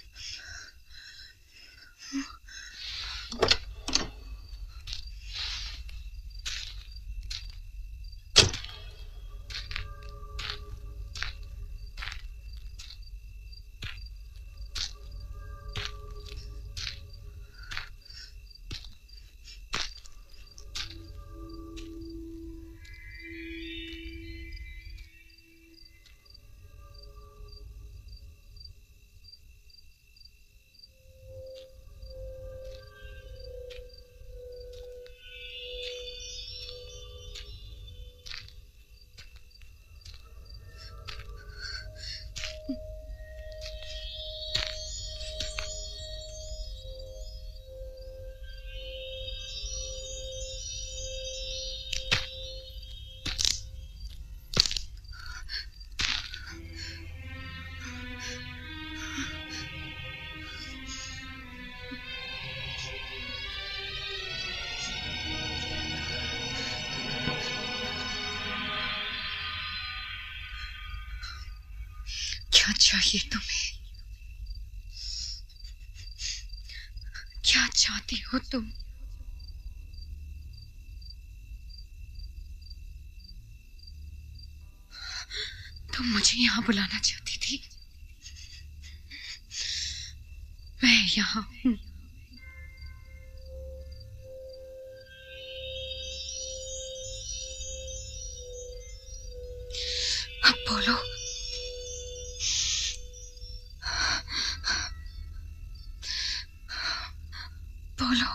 चाहिए तुम्हें? क्या चाहती हो तुम? तुम मुझे यहाँ बुलाना चाहती थी। मैं यहाँ हूँ। अब बोलो। बोलो।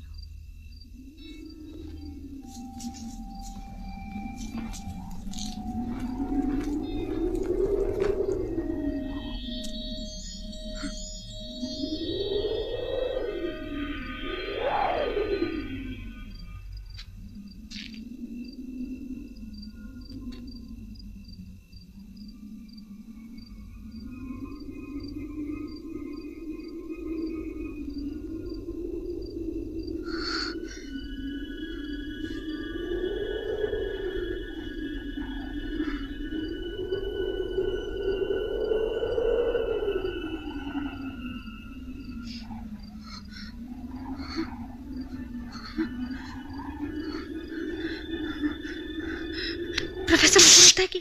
प्रोफेसर, मुझे लगता है कि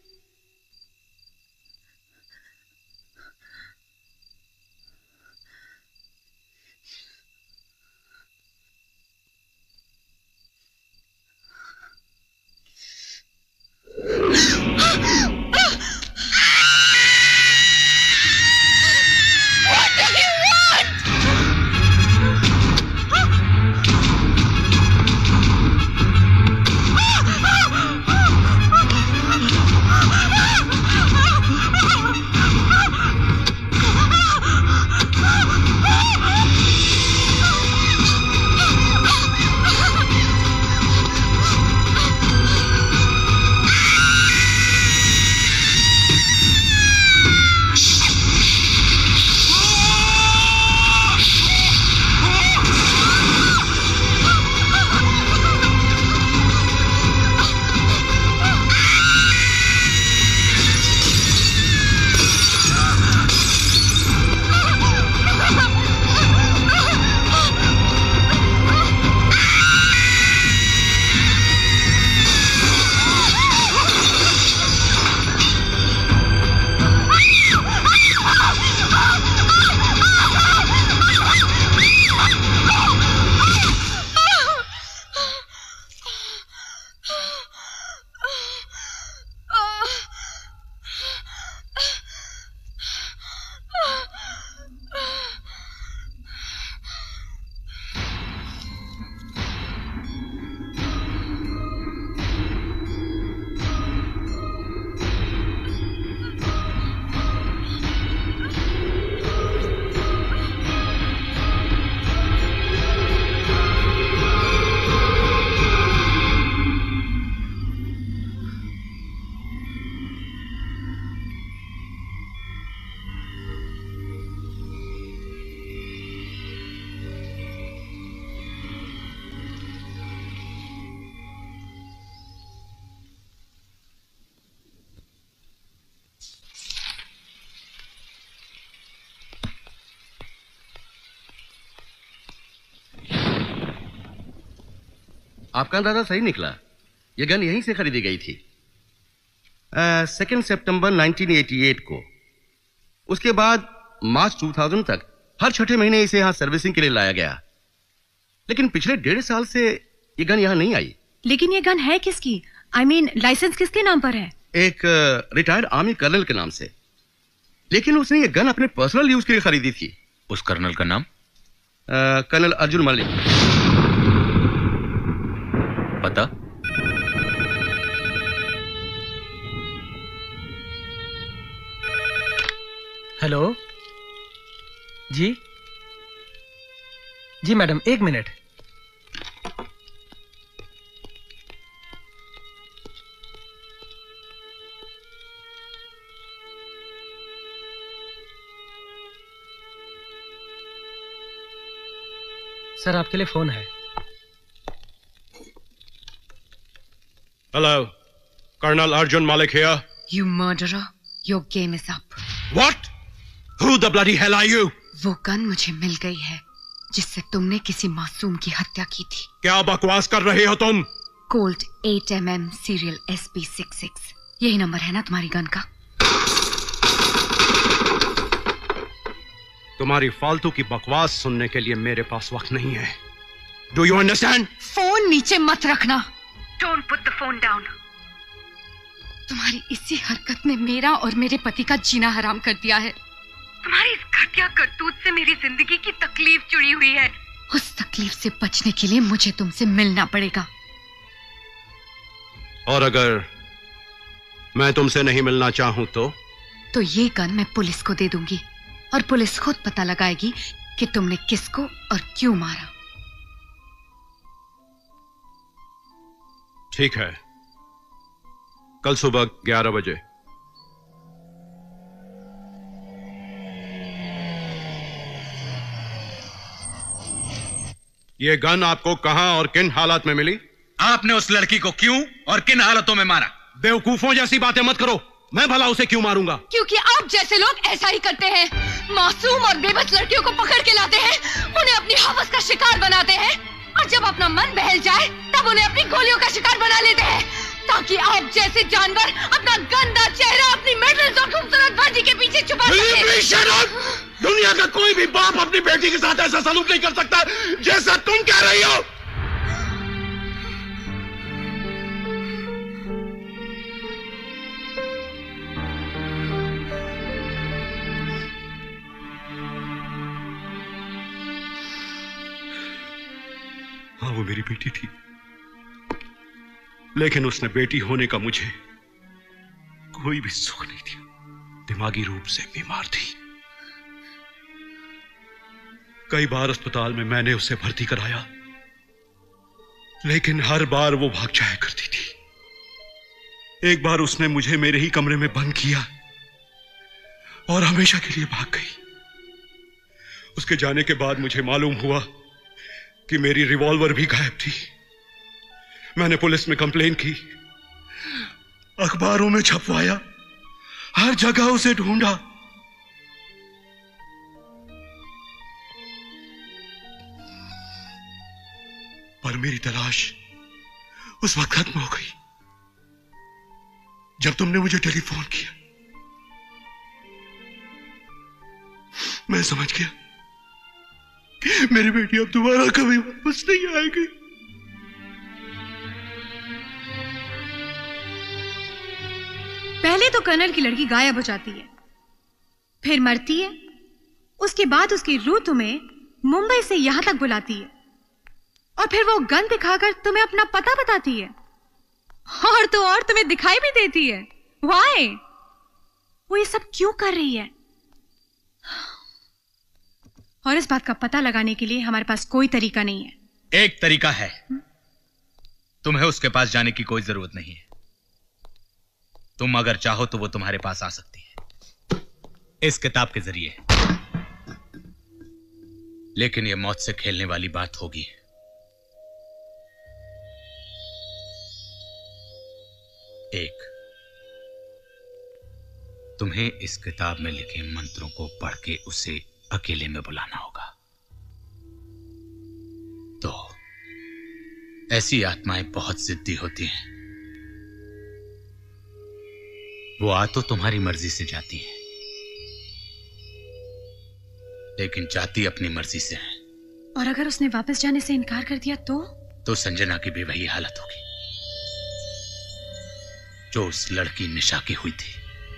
आपका अंदाजा सही निकला। यह गन यहीं से खरीदी गई थी सेकेंड सितंबर नाइनटीन एटी एट को। उसके बाद मार्च टू थाउजेंड तक हर छठे महीने इसे यहां सर्विसिंग के लिए लाया गया, लेकिन पिछले डेढ़ साल से यह गन यहां नहीं आई। लेकिन ये गन है किसकी? आई मीन लाइसेंस किसके नाम पर है? एक रिटायर्ड आर्मी कर्नल के नाम से, लेकिन उसने ये गन अपने पर्सनल यूज के लिए खरीदी थी। उस कर्नल का नाम? कर्नल अर्जुन मलिक। पता? हेलो जी जी मैडम, एक मिनट। सर, आपके लिए फोन है। Hello, Colonel Arjun Malik here. You murderer, your game is up. What? Who the bloody hell are you? वो गन मुझे मिल गई है जिससे तुमने किसी मासूम की हत्या की थी। क्या बकवास कर रहे हो तुम? Colt eight M M serial S P six six, यही नंबर है ना तुम्हारी गन का? तुम्हारी फालतू की बकवास सुनने के लिए मेरे पास वक्त नहीं है। Do you understand? फोन नीचे मत रखना। Don't put the phone down. तुम्हारी इसी हरकत ने मेरा और मेरे पति का जीना हराम कर दिया है। तुम्हारी इस घटिया करतूत से मेरी जिंदगी की तकलीफ जुड़ी हुई है। उस तकलीफ से बचने के लिए मुझे तुमसे मिलना पड़ेगा। और अगर मैं तुमसे नहीं मिलना चाहूं तो? तो ये गन मैं पुलिस को दे दूंगी और पुलिस खुद पता लगाएगी कि तुमने किसको और क्यों मारा। ठीक है, कल सुबह ग्यारह बजे। ये गन आपको कहां और किन हालात में मिली? आपने उस लड़की को क्यों और किन हालतों में मारा? बेवकूफों जैसी बातें मत करो। मैं भला उसे क्यों मारूंगा? क्योंकि आप जैसे लोग ऐसा ही करते हैं। मासूम और बेबस लड़कियों को पकड़ के लाते हैं, उन्हें अपनी हवस का शिकार बनाते हैं और जब अपना मन बहल जाए तब उन्हें अपनी गोलियों का शिकार बना लेते हैं, ताकि आप जैसे जानवर अपना गंदा चेहरा अपनी मेडल्स और खूबसूरत वर्दी के पीछे छुपा सके। दुनिया का कोई भी बाप अपनी बेटी के साथ ऐसा सलूक नहीं कर सकता जैसा तुम कह रही हो। हाँ, वो मेरी बेटी थी, लेकिन उसने बेटी होने का मुझे कोई भी सुख नहीं दिया। दिमागी रूप से बीमार थी। कई बार अस्पताल में मैंने उसे भर्ती कराया, लेकिन हर बार वो भाग जाया करती थी। एक बार उसने मुझे मेरे ही कमरे में बंद किया और हमेशा के लिए भाग गई। उसके जाने के बाद मुझे मालूम हुआ कि मेरी रिवॉल्वर भी गायब थी। मैंने पुलिस में कंप्लेन की, अखबारों में छपवाया, हर जगह उसे ढूंढा। पर मेरी तलाश उस वक्त खत्म हो गई जब तुमने मुझे टेलीफोन किया। मैं समझ गया कि मेरी बेटी अब दोबारा कभी वापस नहीं आएगी। पहले तो कर्नल की लड़की गायब हो जाती है, फिर मरती है, उसके बाद उसकी रूह तुम्हें मुंबई से यहां तक बुलाती है और फिर वो गन दिखाकर तुम्हें अपना पता बताती है और तो और तुम्हें दिखाई भी देती है। वाई? वो ये सब क्यों कर रही है? और इस बात का पता लगाने के लिए हमारे पास कोई तरीका नहीं है। एक तरीका है, तुम्हें उसके पास जाने की कोई जरूरत नहीं है। तुम अगर चाहो तो वो तुम्हारे पास आ सकती है इस किताब के जरिए, लेकिन ये मौत से खेलने वाली बात होगी। एक, तुम्हें इस किताब में लिखे मंत्रों को पढ़ के उसे अकेले में बुलाना होगा। दो, ऐसी आत्माएं बहुत जिद्दी होती हैं, वो आ तो तुम्हारी मर्जी से जाती हैं, लेकिन जाती अपनी मर्जी से है। और अगर उसने वापस जाने से इनकार कर दिया तो? तो संजना की भी वही हालत होगी जो उस लड़की निशा की हुई थी।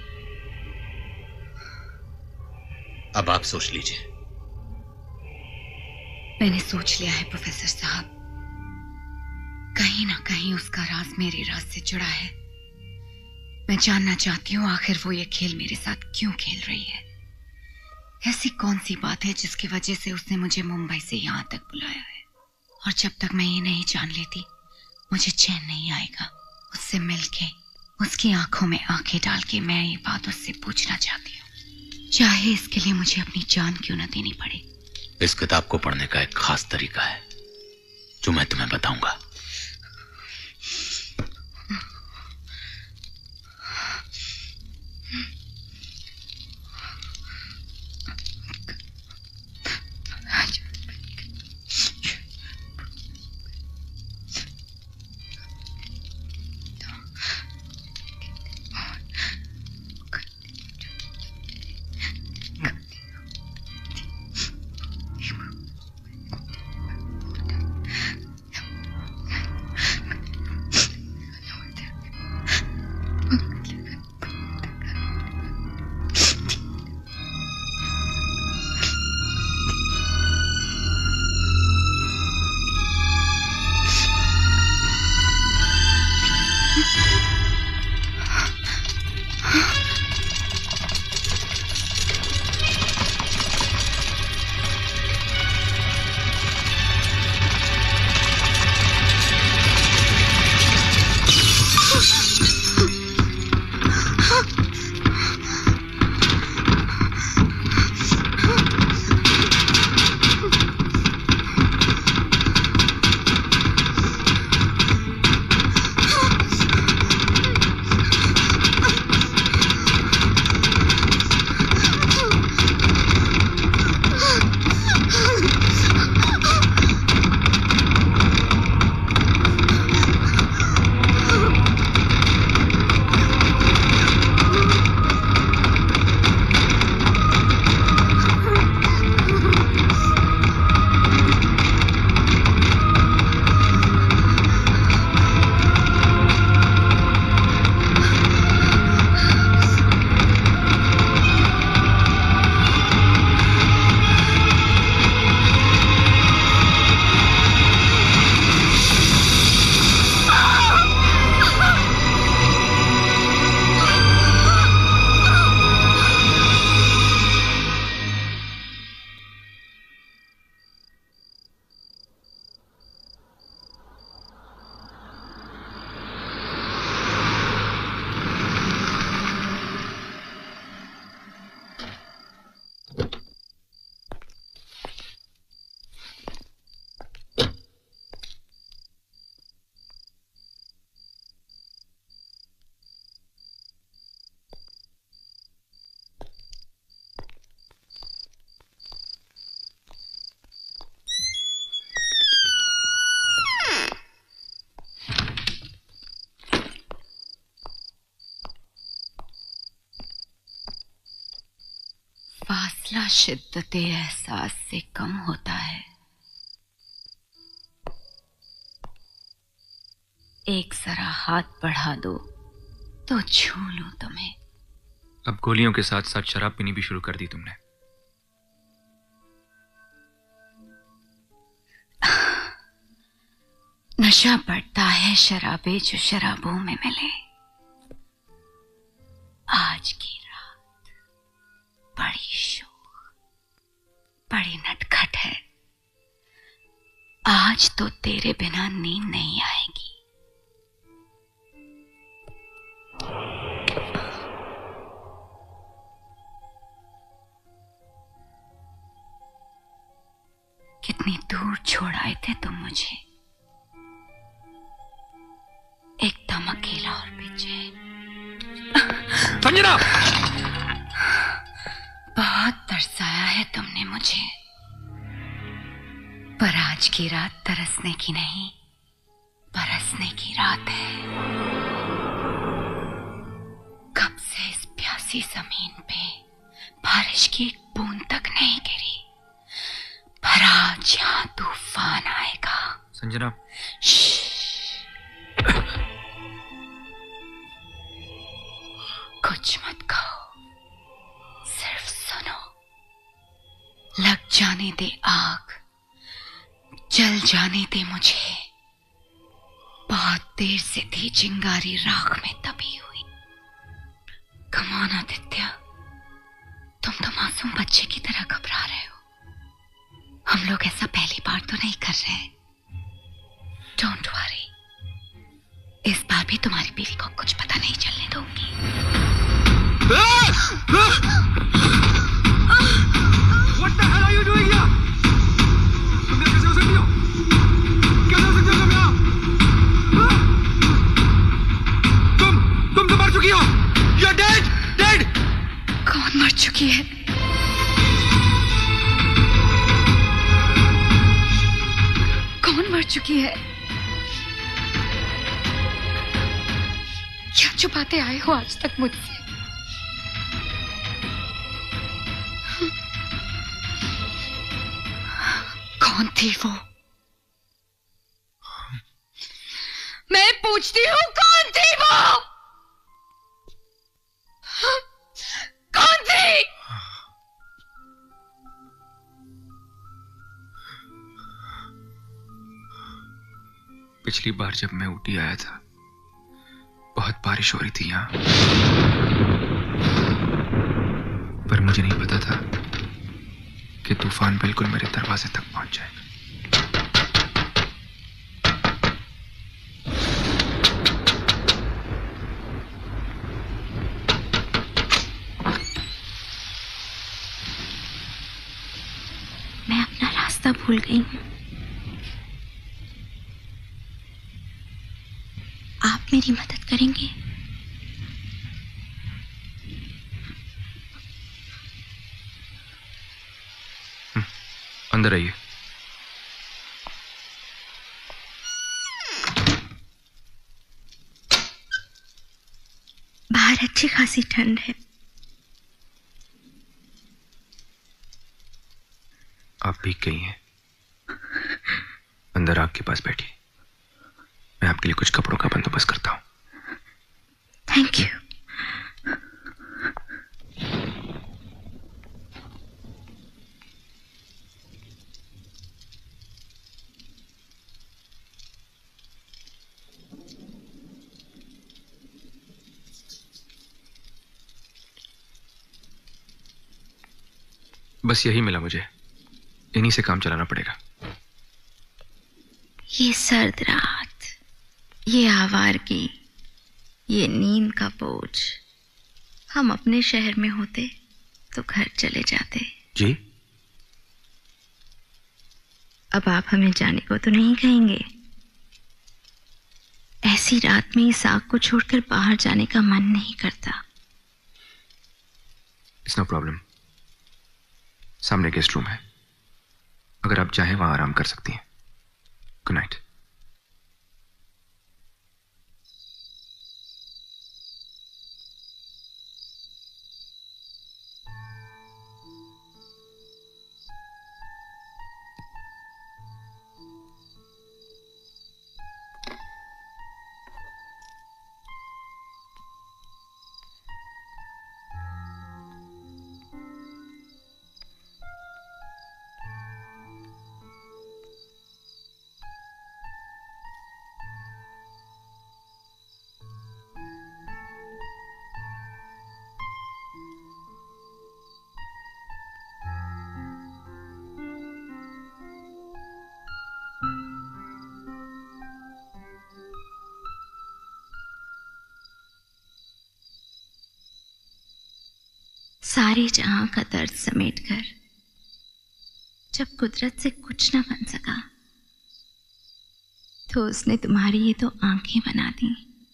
अब आप सोच लीजिए। मैंने सोच लिया है प्रोफेसर साहब, कहीं ना कहीं उसका राज मेरे राज से जुड़ा है। मैं जानना चाहती हूँ आखिर वो ये खेल मेरे साथ क्यों खेल रही है। ऐसी कौन सी बात है जिसकी वजह से उसने मुझे मुंबई से यहां तक बुलाया है। और जब तक मैं ये नहीं जान लेती मुझे चैन नहीं आएगा। उससे मिलके, उसकी आंखों में आंखें डाल के मैं ये बात उससे पूछना चाहती हूँ, चाहे इसके लिए मुझे अपनी जान क्यों ना देनी पड़े। इस किताब को पढ़ने का एक खास तरीका है जो मैं तुम्हें बताऊंगा। शिद्दत एहसास से कम होता है। एक जरा हाथ बढ़ा दो तो छू लूं तुम्हें। अब गोलियों के साथ साथ शराब पीनी भी शुरू कर दी तुमने। नशा बढ़ता है शराबे जो शराबों में मिले। आज की रात बड़ी शोख, बड़ी नटखट है। आज तो तेरे बिना नींद नहीं आएगी। कितनी दूर छोड़ आए थे तुम मुझे, एकदम अकेला और बेचैन। संजना! बहुत तरसाया है तुमने मुझे, पर आज की रात तरसने की नहीं, बरसने की रात है। कब से इस प्यासी जमीन पे बारिश की एक बूंद तक नहीं गिरी, पर आज यहां तूफान आएगा। संजना, कुछ मत कहो, सिर्फ सुनो। लग जाने दे आग, जल जाने दे मुझे। बहुत देर से थी चिंगारी राख में तपी हुई। कमान आदित्य, तुम तो मासूम बच्चे की तरह घबरा रहे हो। हम लोग ऐसा पहली बार तो नहीं कर रहे। डोंट वरी, इस बार भी तुम्हारी बीवी को कुछ पता नहीं चलने दूंगी। What the hell are you doing here? तुम यहाँ कैसे हो सकती हो? कैसे हो सकती हो तुम यहाँ? तुम तुम तो मर चुकी हो। You're dead, dead. कौन मर चुकी है? कौन मर चुकी है? क्या छुपाते आए हो आज तक मुझसे? कौन थी वो? मैं पूछती हूँ, कौन थी वो? कौन थी? पिछली बार जब मैं ऊटी आया था, बहुत बारिश हो रही थी यहां, पर मुझे नहीं पता था कि तूफान बिल्कुल मेरे दरवाजे तक पहुंच जाएगा। मैं अपना रास्ता भूल गई हूँ। आप मेरी मदद करेंगे? अंदर आइए। बाहर अच्छी खासी ठंड है। आप भीग गई हैं। अंदर आग के पास बैठिए, मैं आपके लिए कुछ कपड़ों का बंदोबस्त करता हूं। Thank you. बस यही मिला मुझे, इन्हीं से काम चलाना पड़ेगा। ये सर्द रात, ये आवारगी, ये नींद का बोझ। हम अपने शहर में होते तो घर चले जाते। जी? अब आप हमें जाने को तो नहीं कहेंगे? ऐसी रात में इस आग को छोड़कर बाहर जाने का मन नहीं करता। It's no problem. सामने गेस्ट रूम है, अगर आप चाहें वहां आराम कर सकती हैं। Good night. सारे जहां का दर्द समेटकर जब कुदरत से कुछ ना बन सका तो उसने तुम्हारी ये तो आंखें बना दी।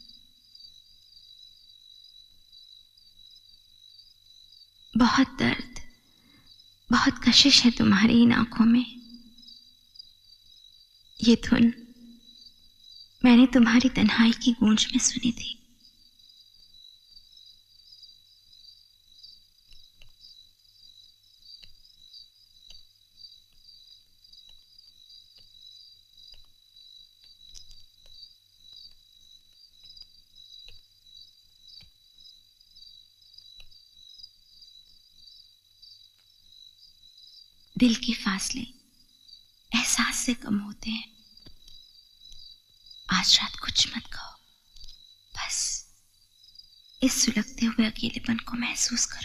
बहुत दर्द, बहुत कशिश है तुम्हारी इन आंखों में। ये धुन मैंने तुम्हारी तन्हाई की गूंज में सुनी थी। दिल के फासले एहसास से कम होते हैं। आज रात कुछ मत कहो, बस इस सुलगते हुए अकेलेपन को महसूस करो।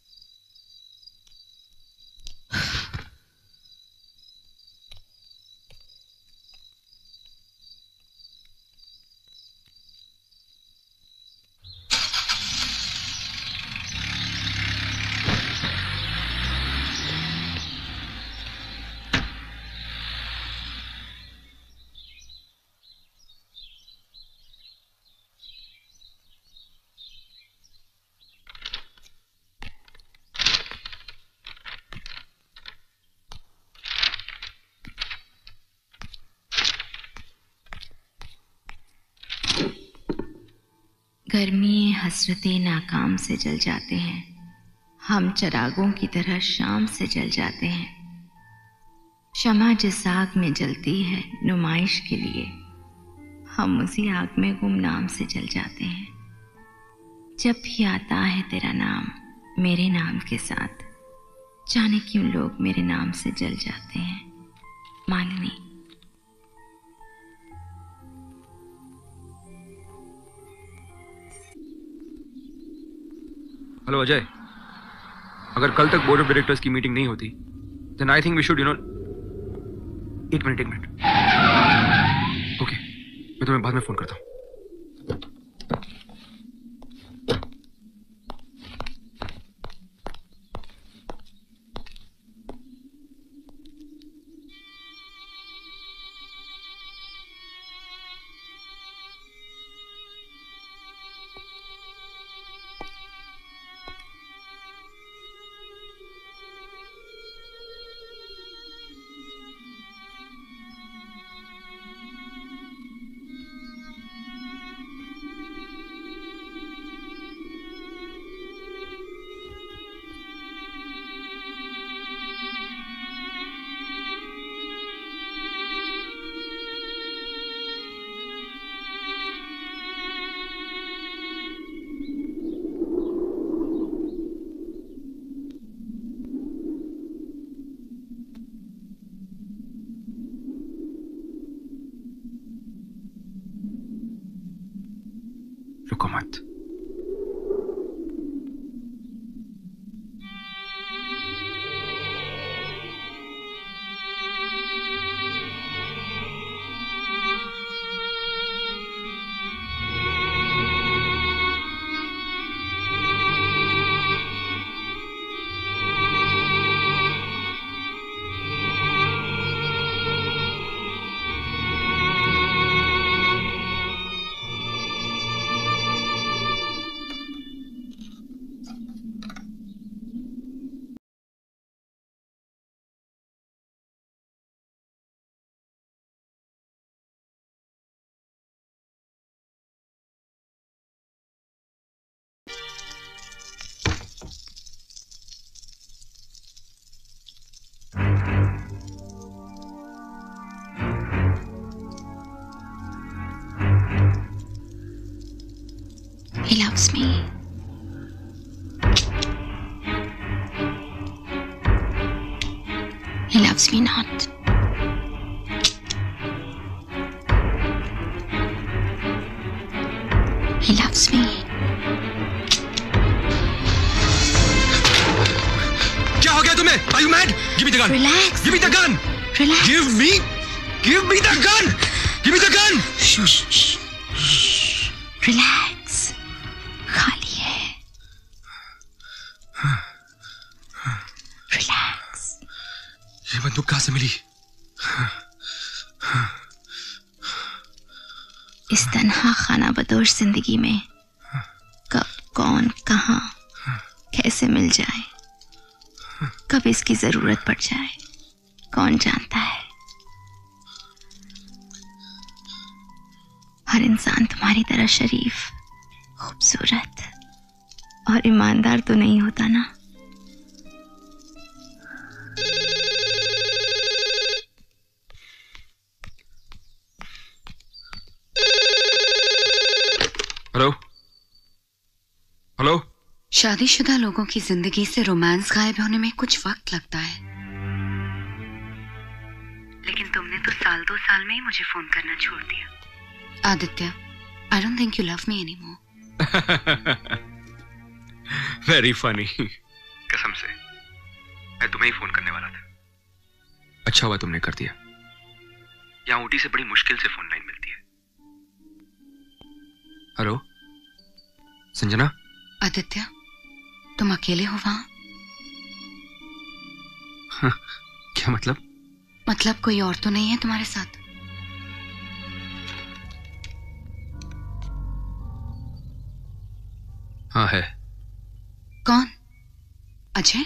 गर्मी हसरतें नाकाम से जल जाते हैं, हम चरागों की तरह शाम से जल जाते हैं। शमा जिस आग में जलती है नुमाइश के लिए, हम उसी आग में गुमनाम से जल जाते हैं। जब भी आता है तेरा नाम मेरे नाम के साथ, जाने क्यों लोग मेरे नाम से जल जाते हैं। मालिनी। हेलो अजय, अगर कल तक बोर्ड ऑफ डायरेक्टर्स की मीटिंग नहीं होती then I think we should you know एक मिनट एक मिनट ओके मैं तुम्हें बाद में फोन करता हूँ। रुको मत। He loves me. He loves me not. He loves me. क्या हो गया तुम्हें? Are you mad? Give me the gun. Relax. Give me the gun. Relax. Give me. Give me the gun. Give me the gun. Shh, shh, shh. Relax. खाली है। बंदूक कहां से मिली? इस तन्हा खाना बदोश जिंदगी में कब कौन कहां कैसे मिल जाए, कब इसकी जरूरत पड़ जाए, कौन जानता है। हर इंसान तुम्हारी तरह शरीफ, खूबसूरत और ईमानदार तो नहीं होता ना। Hello hello. शादीशुदा लोगों की जिंदगी से रोमांस गायब होने में कुछ वक्त लगता है, लेकिन तुमने तो साल दो साल में ही मुझे फोन करना छोड़ दिया। Aditya, I don't think you love me anymore. Very funny. कसम से मैं तुम्हें ही फोन करने वाला था। अच्छा हुआ तुमने कर दिया। यहाँ ऊटी से बड़ी मुश्किल से फोन लाइन मिलती है। हेलो संजना। आदित्य, तुम अकेले हो वहां? हाँ, क्या मतलब? मतलब कोई और तो नहीं है तुम्हारे साथ? हाँ है। कौन? अजय?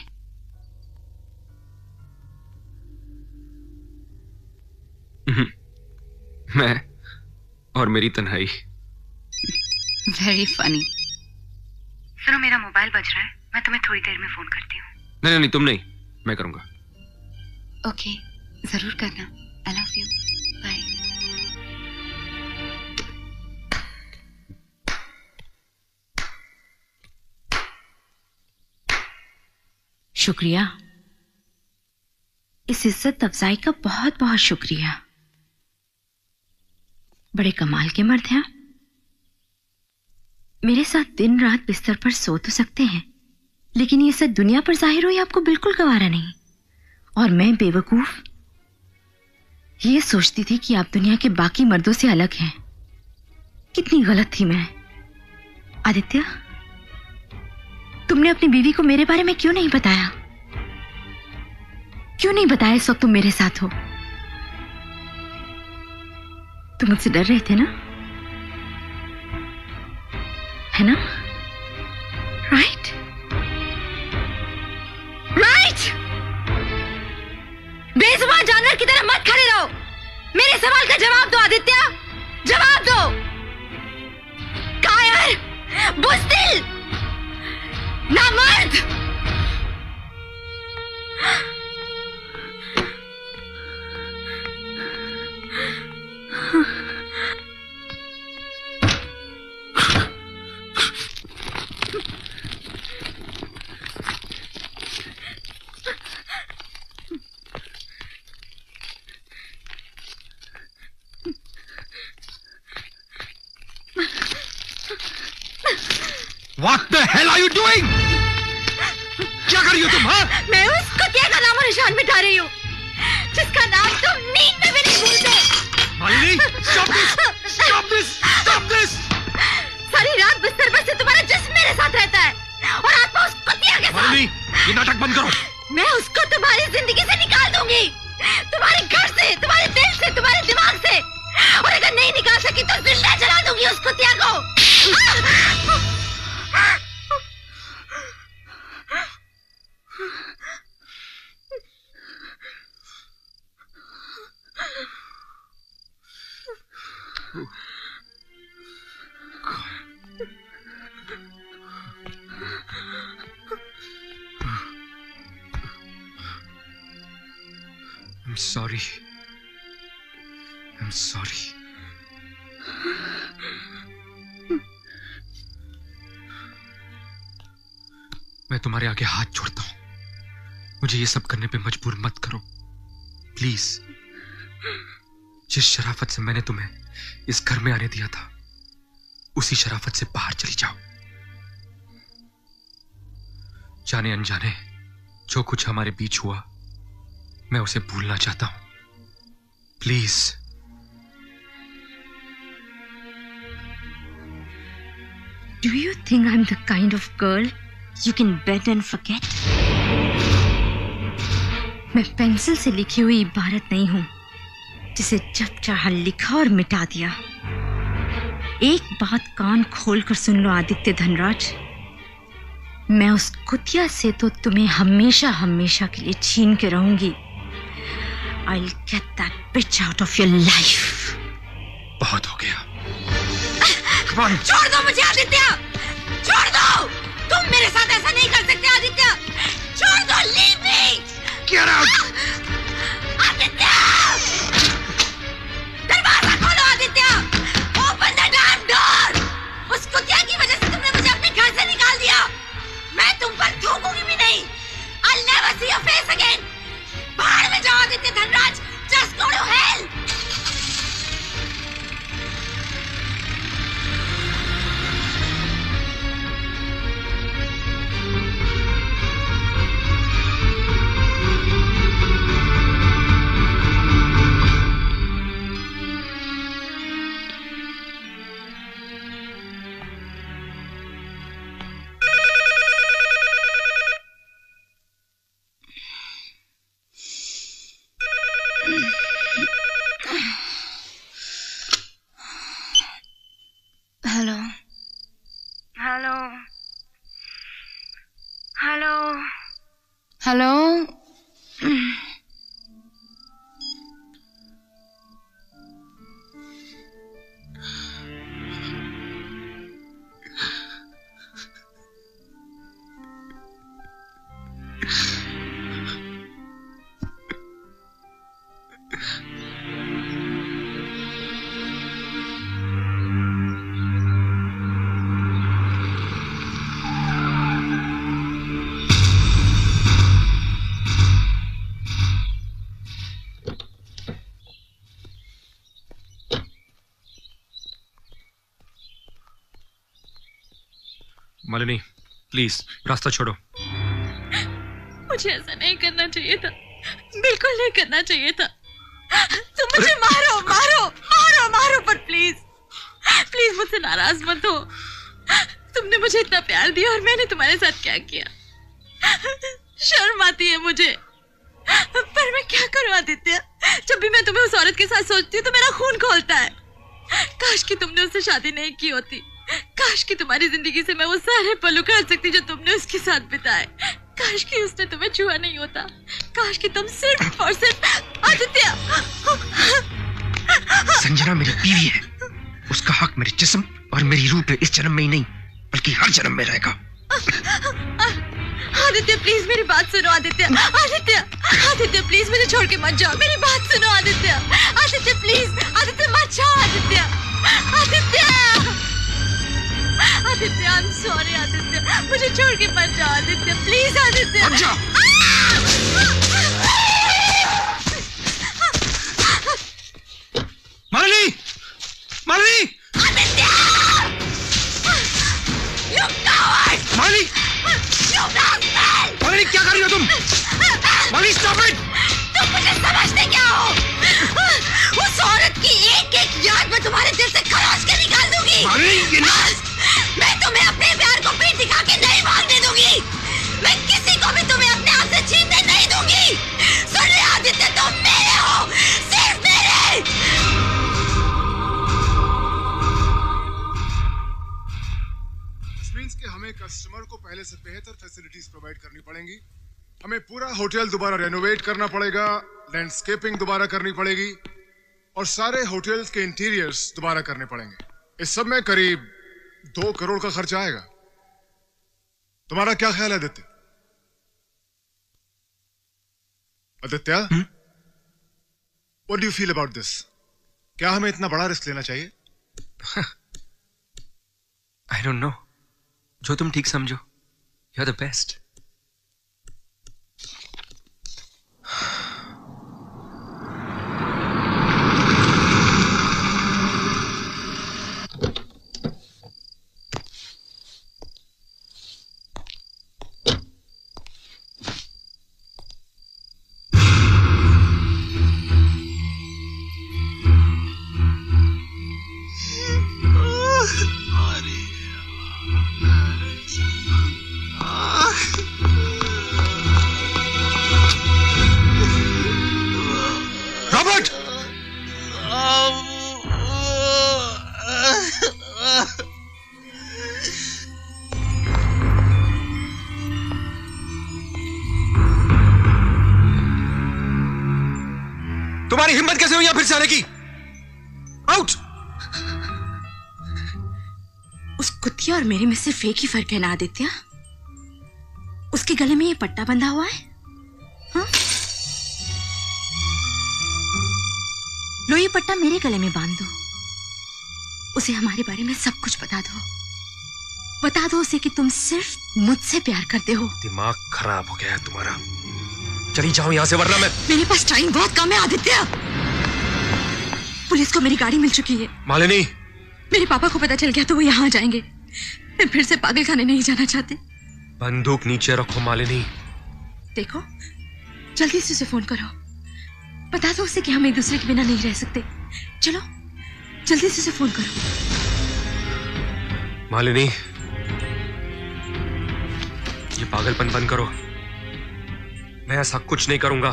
मैं और मेरी तन्हाई। Very funny. सुनो, मेरा मोबाइल बज रहा है, मैं तुम्हें थोड़ी देर में फोन करती हूँ। नहीं नहीं तुम नहीं, मैं करूंगा। ओके, जरूर करना। I love you. बाय। शुक्रिया, इस इज्जत अफजाई का बहुत बहुत शुक्रिया। बड़े कमाल के मर्द हैं। मेरे साथ दिन रात बिस्तर पर सो तो सकते हैं, लेकिन ये सब दुनिया पर जाहिर हो ये आपको बिल्कुल गवारा नहीं। और मैं बेवकूफ ये सोचती थी कि आप दुनिया के बाकी मर्दों से अलग हैं। कितनी गलत थी मैं। आदित्य, तुमने अपनी बीवी को मेरे बारे में क्यों नहीं बताया? क्यों नहीं बताया इस वक्त तुम मेरे साथ हो? तुम मुझसे डर रहे थे ना, है ना? Right right. बेजुबान जानवर की तरह मत खड़े रहो। मेरे सवाल का जवाब दो आदित्य, जवाब दो। कायर, बुज़दिल, नामर्द। What the hell are you doing? क्या कर रही हो तुम? हाँ? मैं उस कुत्ते का नाम और निशान मिटा रही हूँ जिसका नाम तुम नींद में भी नहीं भूलते। Malini, stop this! Stop this! Stop this! सारी रात बिस्तर पर से तुम्हारा जिस्म मेरे साथ रहता है और आत्मा उस कुत्तिया के साथ। मालिनी, ये नाटक बंद करो। मैं उसको तुम्हारी जिंदगी से निकाल दूंगी, तुम्हारे घर से, तुम्हारे दिल से, तुम्हारे दिमाग से। और अगर नहीं निकाल सकी तो जिंदा जला दूंगी उस कुत्तिया को। I'm sorry. I'm sorry. मैं तुम्हारे आगे हाथ जोड़ता हूं। मुझे ये सब करने पे मजबूर मत करो प्लीज। जिस शराफत से मैंने तुम्हें इस घर में आने दिया था, उसी शराफत से बाहर चली जाओ। जाने अनजाने जो कुछ हमारे बीच हुआ, मैं उसे भूलना चाहता हूं। Please. Do you think I'm the kind of girl you can bend and forget? मैं पेंसिल से लिखी हुई इबारत नहीं हूं जिसे जब चाहा लिखा और मिटा दिया। एक बात कान खोलकर सुन लो आदित्य धनराज, मैं उस कुतिया से तो तुम्हें हमेशा हमेशा के लिए छीन के रहूंगी। I'll get that bitch out of your life. बहुत हो गया। छोड़ दो मुझे आदित्य, छोड़ दो। तुम मेरे साथ ऐसा नहीं कर सकते आदित्य, छोड़ दो। Leave me. Get out. Aditya, दरवाजा खोलो Aditya. Open the damn door. उस कुतिया की वजह से तुमने मुझे अपने घर से निकाल दिया। मैं तुम पर थूकूंगी भी नहीं। I'll never see your face again. बाहर में जाओ Aditya Dhanraj. Just go to hell. Hello hello hello hello. Malini please रास्ता छोड़ो। मुझे ऐसा नहीं करना चाहिए था, बिल्कुल नहीं करना चाहिए था। तुम मुझे मारो मारो मारो मारो, पर प्लीज प्लीज मुझसे नाराज मत हो। तुमने मुझे इतना प्यार दिया और मैंने तुम्हारे साथ क्या किया। शर्म आती है मुझे, पर मैं क्या करूं आदित्य। जब भी मैं तुम्हें उस औरत के साथ सोचती हूँ तो मेरा खून खौलता है। काश कि तुमने उससे शादी नहीं की होती। काश कि तुम्हारी जिंदगी से मैं वो सारे पल उखाड़ सकती जो तुमने उसके साथ बिताए। काश कि उसने तुम्हें छुआ नहीं होता। काश कि तुम सिर्फ और सिर्फ आदित्य। संजना मेरी बीवी है, उसका हक मेरे जिस्म और मेरी रूह पे इस जन्म में ही नहीं बल्कि हर जन्म में रहेगा। आदित्य प्लीज मेरी बात सुनो आदित्य। आदित्य आदित्य प्लीज मुझे छोड़ के मत जाओ। मेरी बात सुनो आदित्य। आदित्य प्लीज आदित्य मत जाओ Aditya. Aditya Aditya I am sorry Aditya, मुझे छोड़ के मत जाओ आदित्य प्लीज आदित्य। मत जा। Malini Malini Aditya you coward. Malini you blaspheme. Malini क्या कर रही हो तुम? Malini stop it. तुम मुझे समझते क्या हो? उस औरत की एक एक याद मैं तुम्हारे दिल से खरोच के निकाल दूंगी। मालिनी ये ना... मैं तुम्हें अपने प्यार को पीठ दिखा के नहीं भागने दूंगी। मैं किसी को भी तुम्हें अपने हाथ से छीनने नहीं दूंगी। सुन ले आदित्य, तुम मेरे हो, सिर्फ मेरे। This means कि हमें कस्टमर को पहले से बेहतर फैसिलिटीज प्रोवाइड करनी पड़ेंगी। हमें पूरा होटल दोबारा रेनोवेट करना पड़ेगा, लैंडस्केपिंग दोबारा करनी पड़ेगी और सारे होटल्स के इंटीरियर्स दोबारा करने पड़ेंगे। इस सब में करीब दो करोड़ का खर्च आएगा। तुम्हारा क्या ख्याल है Aditya? Aditya, what do you feel about this? क्या हमें इतना बड़ा रिस्क लेना चाहिए? आई डोंट नो, जो तुम ठीक समझो। You are the best. अरे रॉबर्ट! तुम्हारी हिम्मत कैसे हुई यहाँ फिर से आने की? आउट! उस कुत्तिया और मेरे में सिर्फ एक ही फर्क है ना आदित्य, उसके गले में ये पट्टा बंधा हुआ है। हाँ? लो ये पट्टा मेरे गले में बांध दो, उसे हमारे बारे में सब कुछ बता दो। बता दो उसे कि तुम सिर्फ मुझसे प्यार करते हो। दिमाग खराब हो गया है तुम्हारा। चली जाओ यहाँ से वरना मैं। मेरे पास टाइम बहुत कम है आदित्य। पुलिस को मेरी गाड़ी मिल चुकी है। मालिनी, मेरे पापा को पता चल गया तो वो यहाँ आ जाएंगे। मैं फिर से पागल खाने नहीं जाना चाहती। बंदूक नीचे रखो मालिनी। देखो जल्दी से उसे फोन करो, बता दो उसे कि हम एक दूसरे के बिना नहीं रह सकते। चलो जल्दी से उसे फोन करो। मालिनी, ये पागलपन बंद करो। मैं ऐसा कुछ नहीं करूंगा।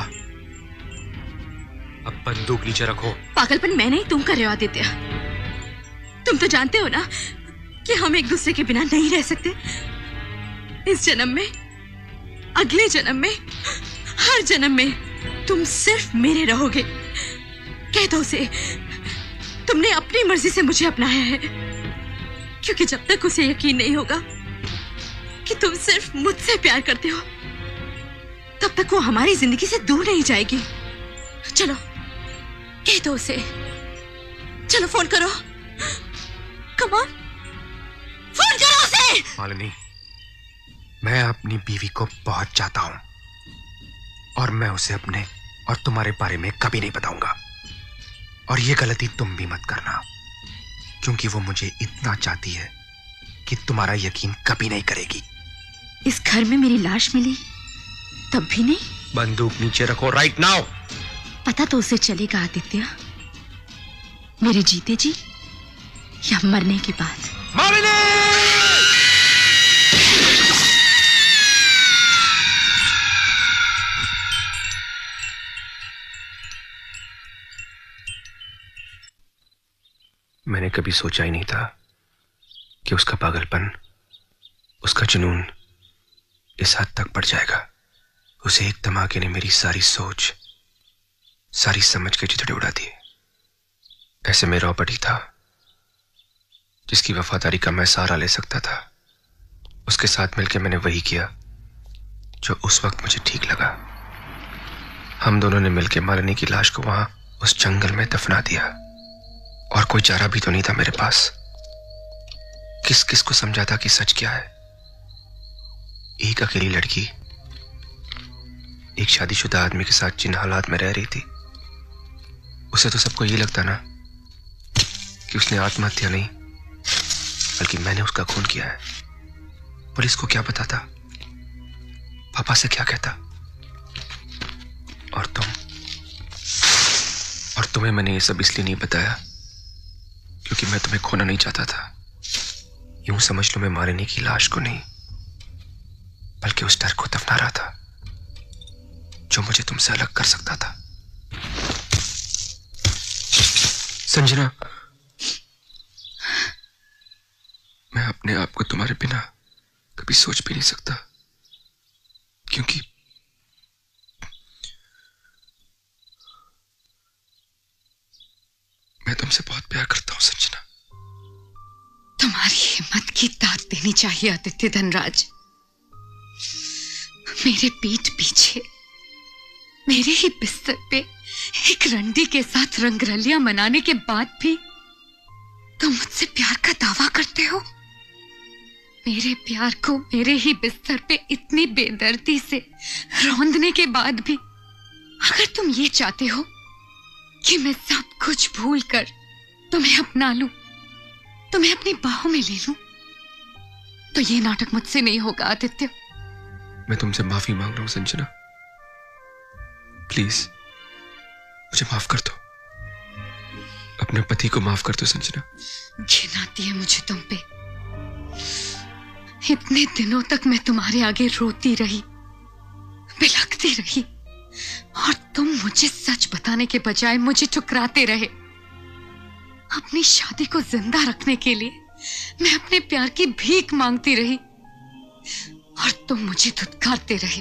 अब बंदूक नीचे रखो। पागलपन मैं नहीं तुम कर रहे हो आदित्य। तुम तो जानते हो ना कि हम एक दूसरे के बिना नहीं रह सकते। इस जन्म में, अगले जन्म में, हर जन्म में तुम सिर्फ मेरे रहोगे। कह दो उसे तुमने अपनी मर्जी से मुझे अपनाया है, क्योंकि जब तक उसे यकीन नहीं होगा कि तुम सिर्फ मुझसे प्यार करते हो, तब तक वो हमारी जिंदगी से दूर नहीं जाएगी। चलो कह दो उसे। चलो फोन करो। कम ऑन, फोन करो उसे। मालिनी, मैं अपनी बीवी को बहुत चाहता हूं और मैं उसे अपने और तुम्हारे बारे में कभी नहीं बताऊंगा। और ये गलती तुम भी मत करना, क्योंकि वो मुझे इतना चाहती है कि तुम्हारा यकीन कभी नहीं करेगी। इस घर में मेरी लाश मिली तब भी नहीं। बंदूक नीचे रखो राइट नाउ। पता तो उसे चलेगा आदित्य, मेरे जीते जी या मरने के बाद। मालिनी! मैंने कभी सोचा ही नहीं था कि उसका पागलपन, उसका जुनून इस हद तक बढ़ जाएगा। उसे एक धमाके ने मेरी सारी सोच, सारी समझ के चिथड़े उड़ा दिए। ऐसे में रॉबर्ट ही था जिसकी वफादारी का मैं सहारा ले सकता था। उसके साथ मिलकर मैंने वही किया जो उस वक्त मुझे ठीक लगा। हम दोनों ने मिलकर मालिनी की लाश को वहां उस जंगल में दफना दिया। और कोई चारा भी तो नहीं था मेरे पास। किस किस को समझाता कि सच क्या है। एक अकेली लड़की एक शादीशुदा आदमी के साथ जिन हालात में रह रही थी, उसे तो सबको ये लगता ना कि उसने आत्महत्या नहीं बल्कि मैंने उसका खून किया है। पुलिस को क्या पता था, पापा से क्या कहता। और तुम और तुम्हें मैंने ये सब इसलिए नहीं बताया क्योंकि मैं तुम्हें खोना नहीं चाहता था। यूं समझ लो मैं मालिनी की लाश को नहीं बल्कि उस डर को दफना रहा था जो मुझे तुमसे अलग कर सकता था। संजना, मैं अपने आप को तुम्हारे बिना कभी सोच भी नहीं सकता, क्योंकि मैं तुमसे बहुत प्यार करता हूं संजना। तुम्हारी हिम्मत की दाद देनी चाहिए आदित्य धनराज। मेरे पीठ पीछे, मेरे ही बिस्तर पे एक रंडी के साथ रंगरलियां मनाने के बाद भी तुम मुझसे प्यार का दावा करते हो। मेरे प्यार को मेरे ही बिस्तर पे इतनी बेदर्दी से रौंदने के बाद भी अगर तुम ये चाहते हो कि मैं सब कुछ भूल कर तुम्हें अपना लूं, तुम्हें अपनी बाहों में ले लूं, तो ये नाटक मुझसे नहीं होगा आदित्य। मैं तुमसे माफी मांग रहा हूं संजना, प्लीज मुझे माफ कर दो। अपने पति को माफ कर दो संजना। घिन आती है मुझे तुम पे। इतने दिनों तक मैं तुम्हारे आगे रोती रही, बिलखती रही, और तुम मुझे सच बताने के बजाय मुझे ठुकराते रहे। अपनी शादी को जिंदा रखने के लिए मैं अपने प्यार की भीख मांगती रही और तुम मुझे धुतकारते रहे।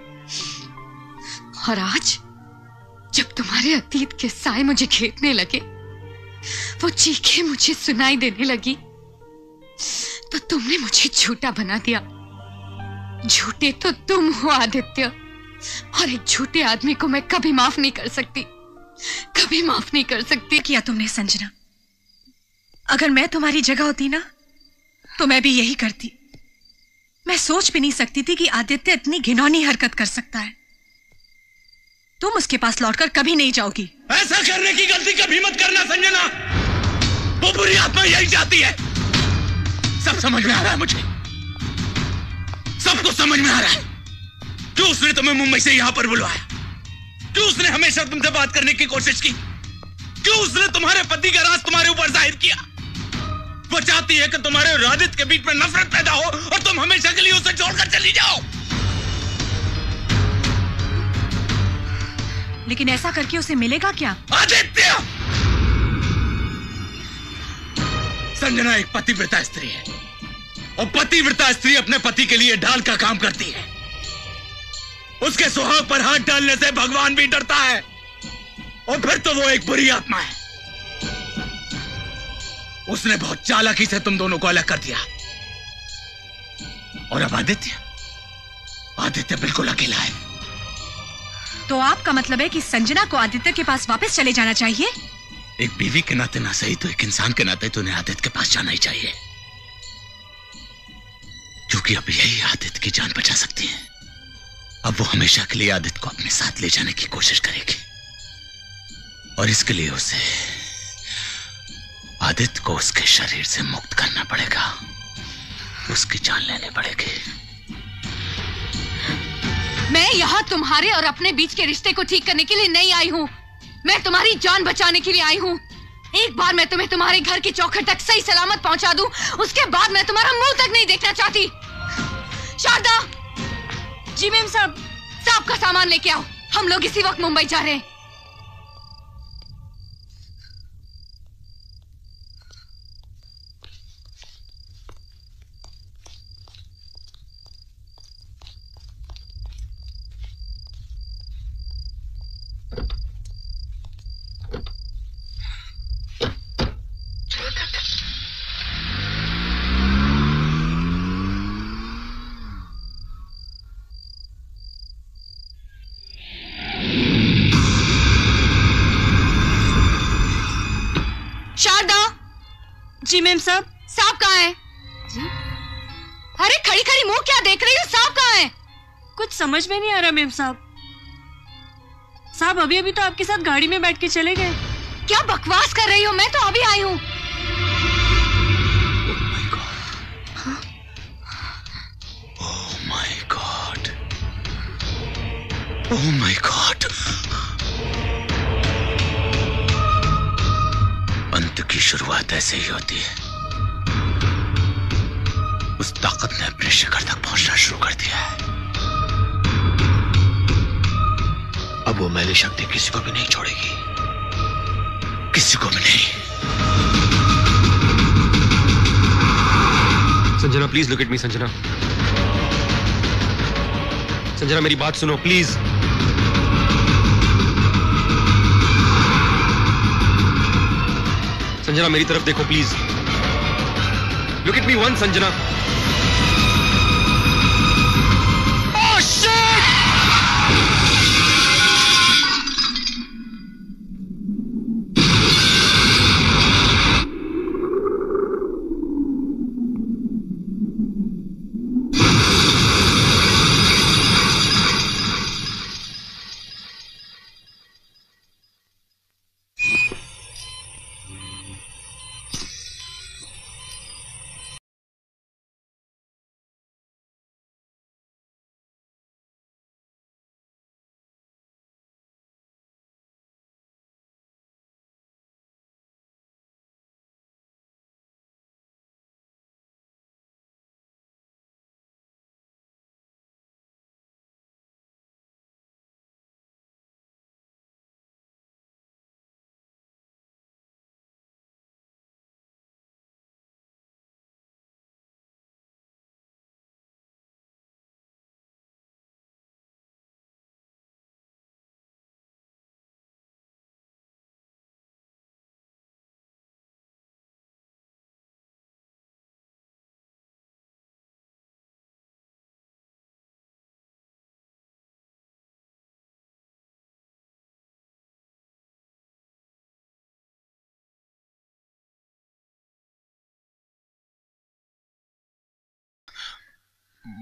और आज जब तुम्हारे अतीत के साए मुझे घेरने लगे, वो चीखें मुझे सुनाई देने लगी, तो तुमने मुझे झूठा बना दिया। झूठे तो तुम हो आदित्य, और एक झूठे आदमी को मैं कभी माफ नहीं कर सकती, कभी माफ नहीं कर सकती। किया तुमने संजना। अगर मैं तुम्हारी जगह होती ना तो मैं भी यही करती। मैं सोच भी नहीं सकती थी कि आदित्य इतनी घिनौनी हरकत कर सकता है। तुम उसके पास लौटकर कभी नहीं जाओगी। ऐसा करने की गलती कभी मत करना संजना। वो बुरी आत्मा यही चाहती है। सब समझ में आ रहा है मुझे, सबको समझ में आ रहा है। क्यों उसने तुम्हें मुंबई से यहां पर बुलवाया? क्यों उसने हमेशा तुमसे बात करने की कोशिश की? क्यों उसने तुम्हारे पति का राज तुम्हारे ऊपर जाहिर किया? वो चाहती है कि तुम्हारे और आदित्य के बीच में नफरत पैदा हो और तुम हमेशा के लिए उसे छोड़कर चली जाओ। लेकिन ऐसा करके उसे मिलेगा क्या? आदित्य! संजना एक पतिव्रता स्त्री है, और पतिव्रता स्त्री अपने पति के लिए ढाल का काम करती है। उसके सुहाग पर हाथ डालने से भगवान भी डरता है, और फिर तो वो एक बुरी आत्मा है। उसने बहुत चालाकी से तुम दोनों को अलग कर दिया, और अब आदित्य आदित्य बिल्कुल अकेला है। तो आपका मतलब है कि संजना को आदित्य के पास वापस चले जाना चाहिए? एक बीवी के नाते ना सही तो एक इंसान के नाते तो उन्हें आदित्य के पास जाना ही चाहिए, क्योंकि अब यही आदित्य की जान बचा सकती है। अब वो हमेशा के लिए आदित्य को अपने साथ ले जाने की कोशिश करेगी, और इसके लिए उसे आदित्य को उसके शरीर से मुक्त करना पड़ेगा, उसकी जान लेनी पड़ेगी। मैं यहाँ तुम्हारे और अपने बीच के रिश्ते को ठीक करने के लिए नहीं आई हूँ, मैं तुम्हारी जान बचाने के लिए आई हूँ। एक बार मैं तुम्हें तुम्हारे घर की चौखट तक सही सलामत पहुंचा दूं, उसके बाद मैं तुम्हारा मुंह तक नहीं देखना चाहती। शारदा! जी मैम साहब। साहब का सामान लेके आओ, हम लोग इसी वक्त मुंबई जा रहे हैं। जी मैम साहब। साहब कहाँ है? जी? अरे खड़ी खड़ी मुंह क्या देख रही हो? साहब कहाँ है? कुछ समझ में नहीं आ रहा मैम साहब। साहब अभी अभी तो आपके साथ गाड़ी में बैठ के चले गए। क्या बकवास कर रही हो? मैं तो अभी आई हूँ। Oh my God, oh my God. अंत की शुरुआत ऐसे ही होती है। उस ताकत ने अपने शिखर तक पहुंचना शुरू कर दिया है। अब वो मैली शक्ति किसी को भी नहीं छोड़ेगी, किसी को भी नहीं। Sanjana please look at me. Sanjana, Sanjana मेरी बात सुनो प्लीज। संजना मेरी तरफ देखो please. Look at me one Sanjana.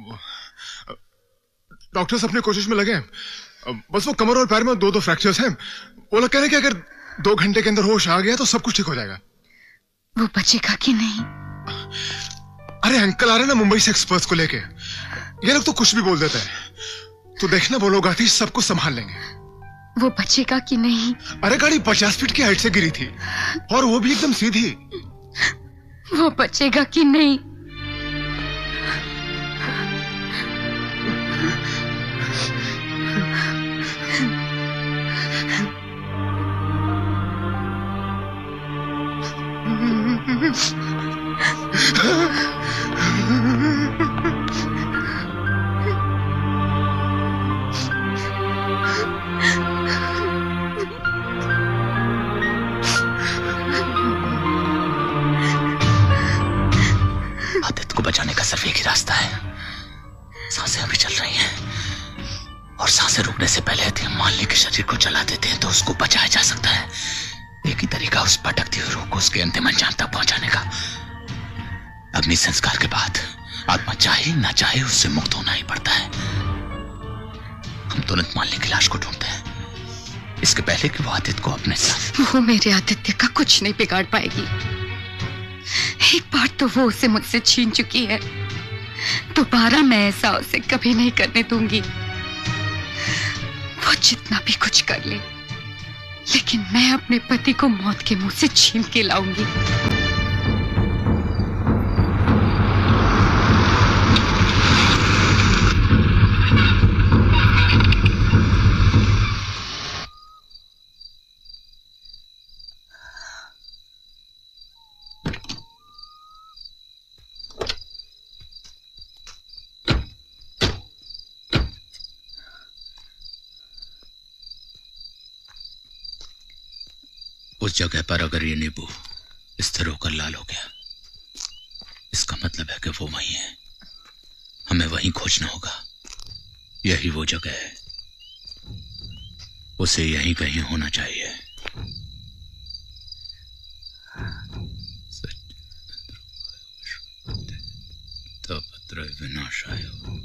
Doctors अपनी कोशिश में लगे हैं। बस वो कमर और पैर में दो दो फ्रैक्चर्स हैं। वो लोग कह रहे हैं कि अगर दो घंटे के अंदर होश आ गया तो सब कुछ ठीक हो जाएगा। वो बचेगा कि नहीं? अरे अंकल आ रहे ना मुंबई से एक्सपर्ट्स को लेके। ये लोग तो कुछ भी बोल देते हैं। तो देखना वो लोग आते ही सबको संभाल लेंगे। वो बचेगा कि नहीं? अरे गाड़ी पचास फीट की हाइट से गिरी थी और वो भी एकदम सीधी। वो बचेगा कि नहीं? आदित्य को बचाने का सिर्फ एक ही रास्ता है। सांसें अभी चल रही हैं और सांसें रुकने से पहले यदि हम मालिनी के शरीर को जला देते हैं तो उसको बचाया जा सकता है। एक ही तरीका उस भटकती हुई रूह को उसके अंतिम अंजाम तक पहुंचाने का। अग्नि संस्कार के बाद आत्मा चाहे ना चाहे उससे मुक्त होना ही पड़ता है। हम तुरंत मालिनी की लाश को ढूंढते हैं इसके पहले कि वो आदित्य को अपने साथ। वो मेरे आदित्य का कुछ नहीं बिगाड़ पाएगी। एक बार तो वो उसे मुझसे छीन चुकी है, दोबारा मैं ऐसा उसे कभी नहीं करने दूंगी। वो जितना भी कुछ कर ले, लेकिन मैं अपने पति को मौत के मुंह से छीन के लाऊंगी। उस जगह पर अगर ये नींबू स्थिर होकर लाल हो गया, इसका मतलब है कि वो वहीं है। हमें वहीं खोजना होगा। यही वो जगह है। उसे यहीं कहीं होना चाहिए। तपत्र विनाशाय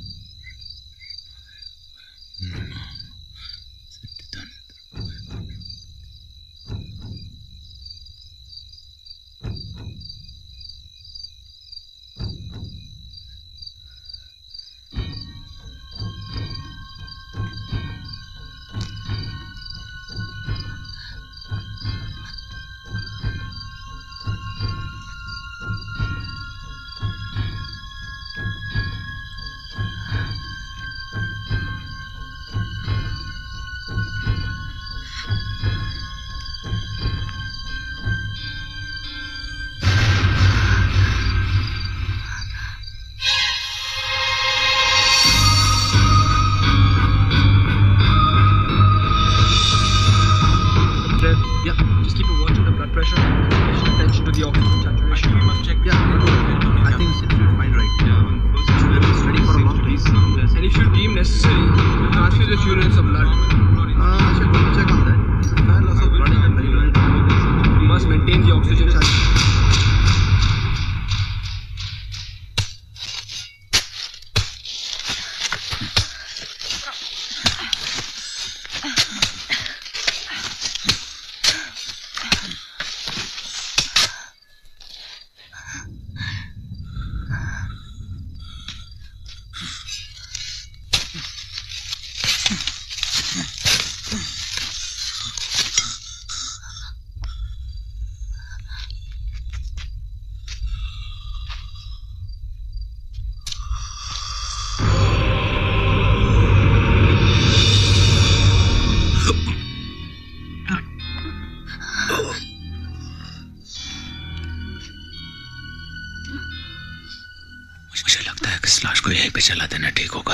चला देना ठीक होगा।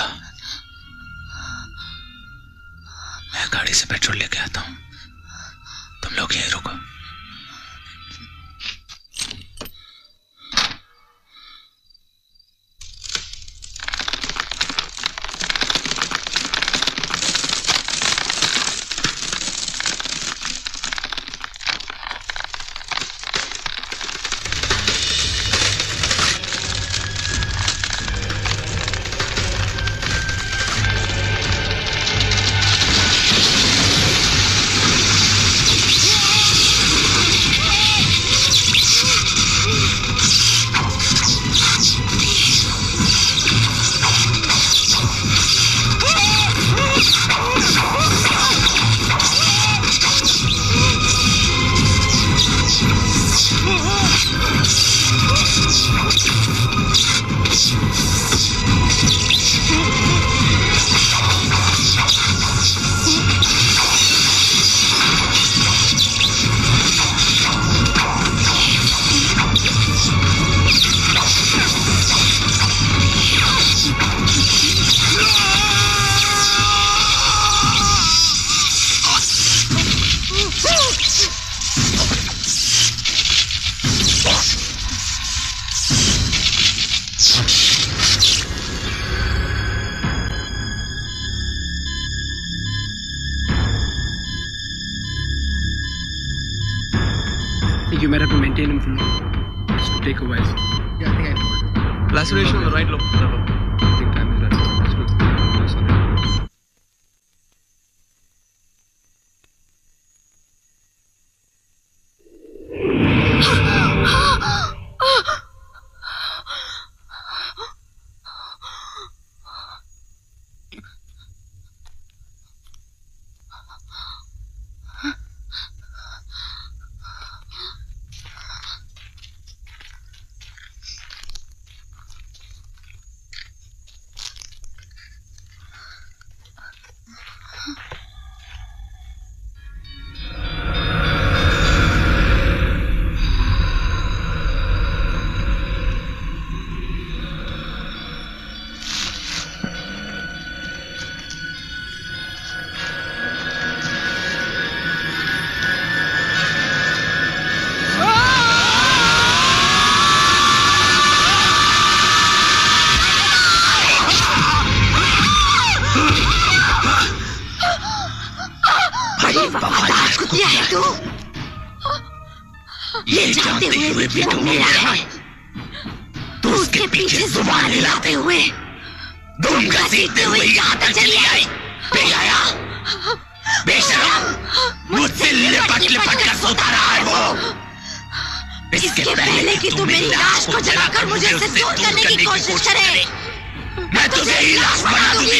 मैं गाड़ी से पेट्रोल लेके आता हूं, तुम लोग यहीं रुको। think you might have to maintain him for long. It's to take a while. Yeah, I think I told you. Laceration on the right lobe. I think time is running. Let's look. Yes, all right. भी तू मेरा है। तू उसके पीछे जुबान हिलाते हुए दुम घसीटते हुए यहाँ तक चली आई। बेहया, बेशरम, मुझसे लिपट लिपट कर सोता रहा है वो। इसके पहले कि तू मेरी लाश को जलाकर मुझे उससे दूर करने की कोशिश करे, मैं तुझे ही लाश बना दूंगी।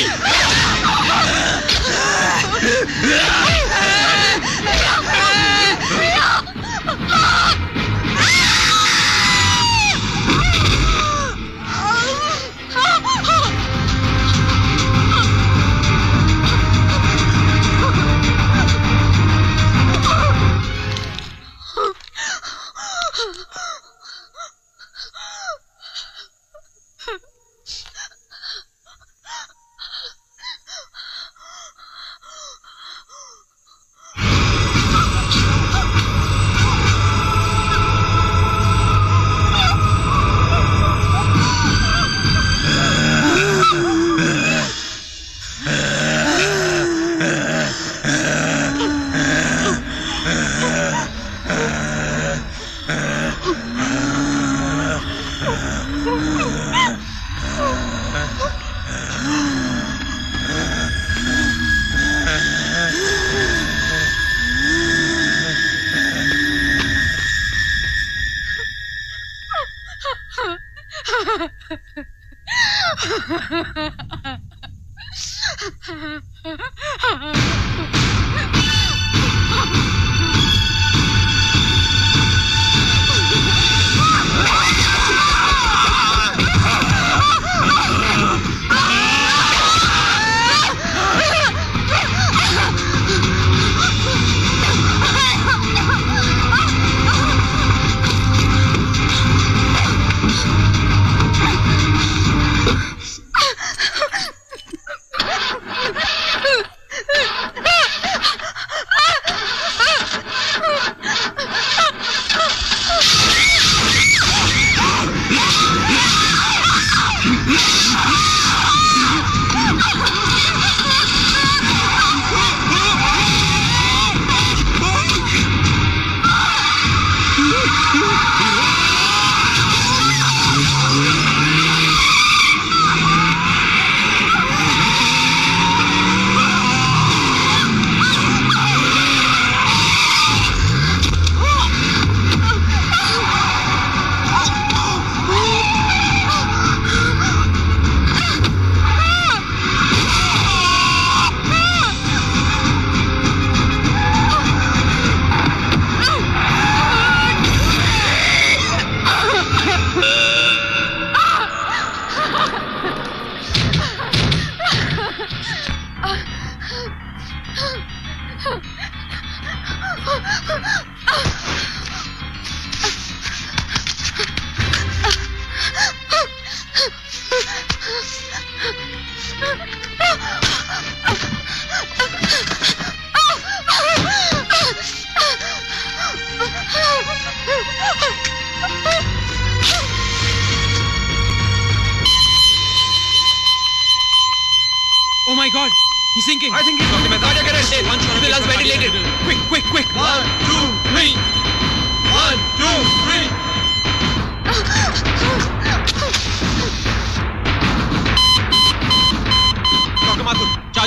One, two, three. One,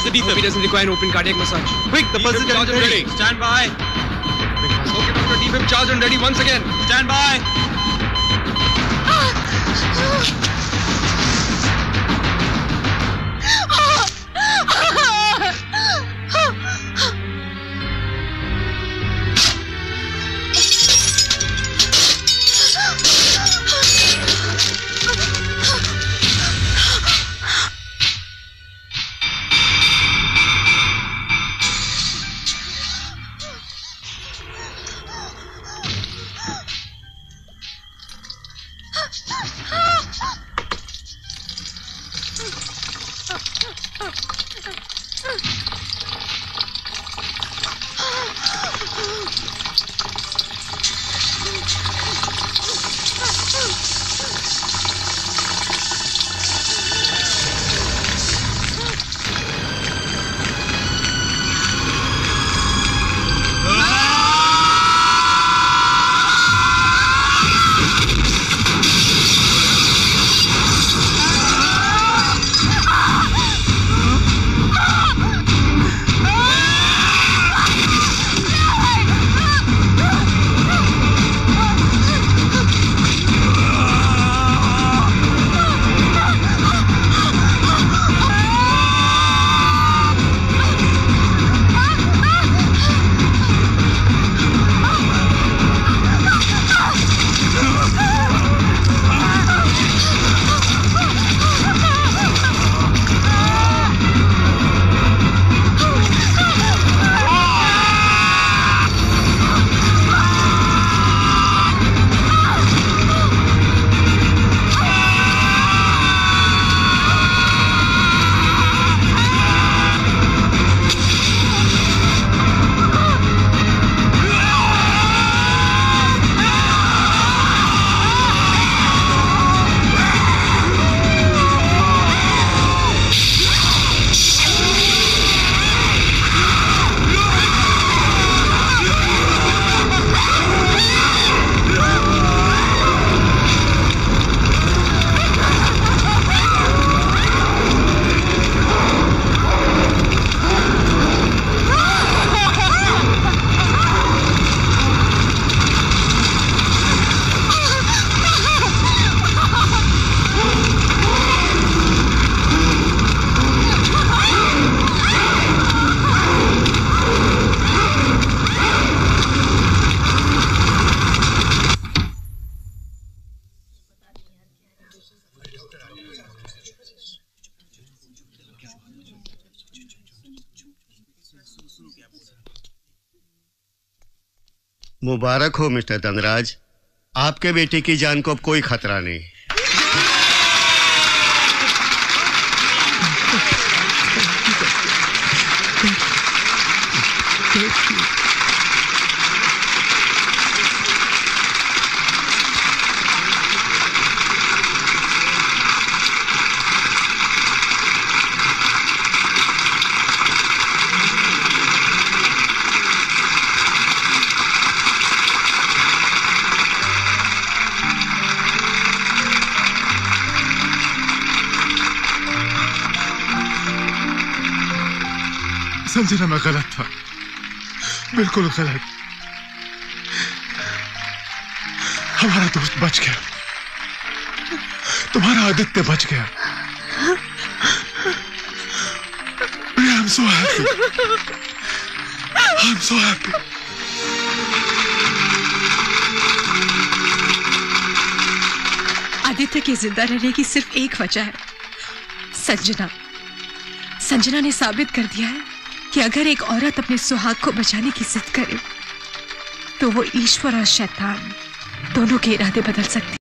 the defib. He doesn't require an open cardiac massage. Quick, the pulse is getting ready. Stand by. Okay, Doctor, defib charged and ready once again. Stand by. मुबारक हो mister Dhanraj, आपके बेटे की जान को अब कोई खतरा नहीं। संजना, मैं गलत था, बिल्कुल गलत। हमारा दोस्त बच गया, तुम्हारा आदित्य बच गया। I am so happy. I am so happy. Aditya के जिंदा रहने की सिर्फ एक वजह है, संजना। संजना ने साबित कर दिया है कि अगर एक औरत अपने सुहाग को बचाने की जिद करे तो वो ईश्वर और शैतान दोनों के इरादे बदल सकती।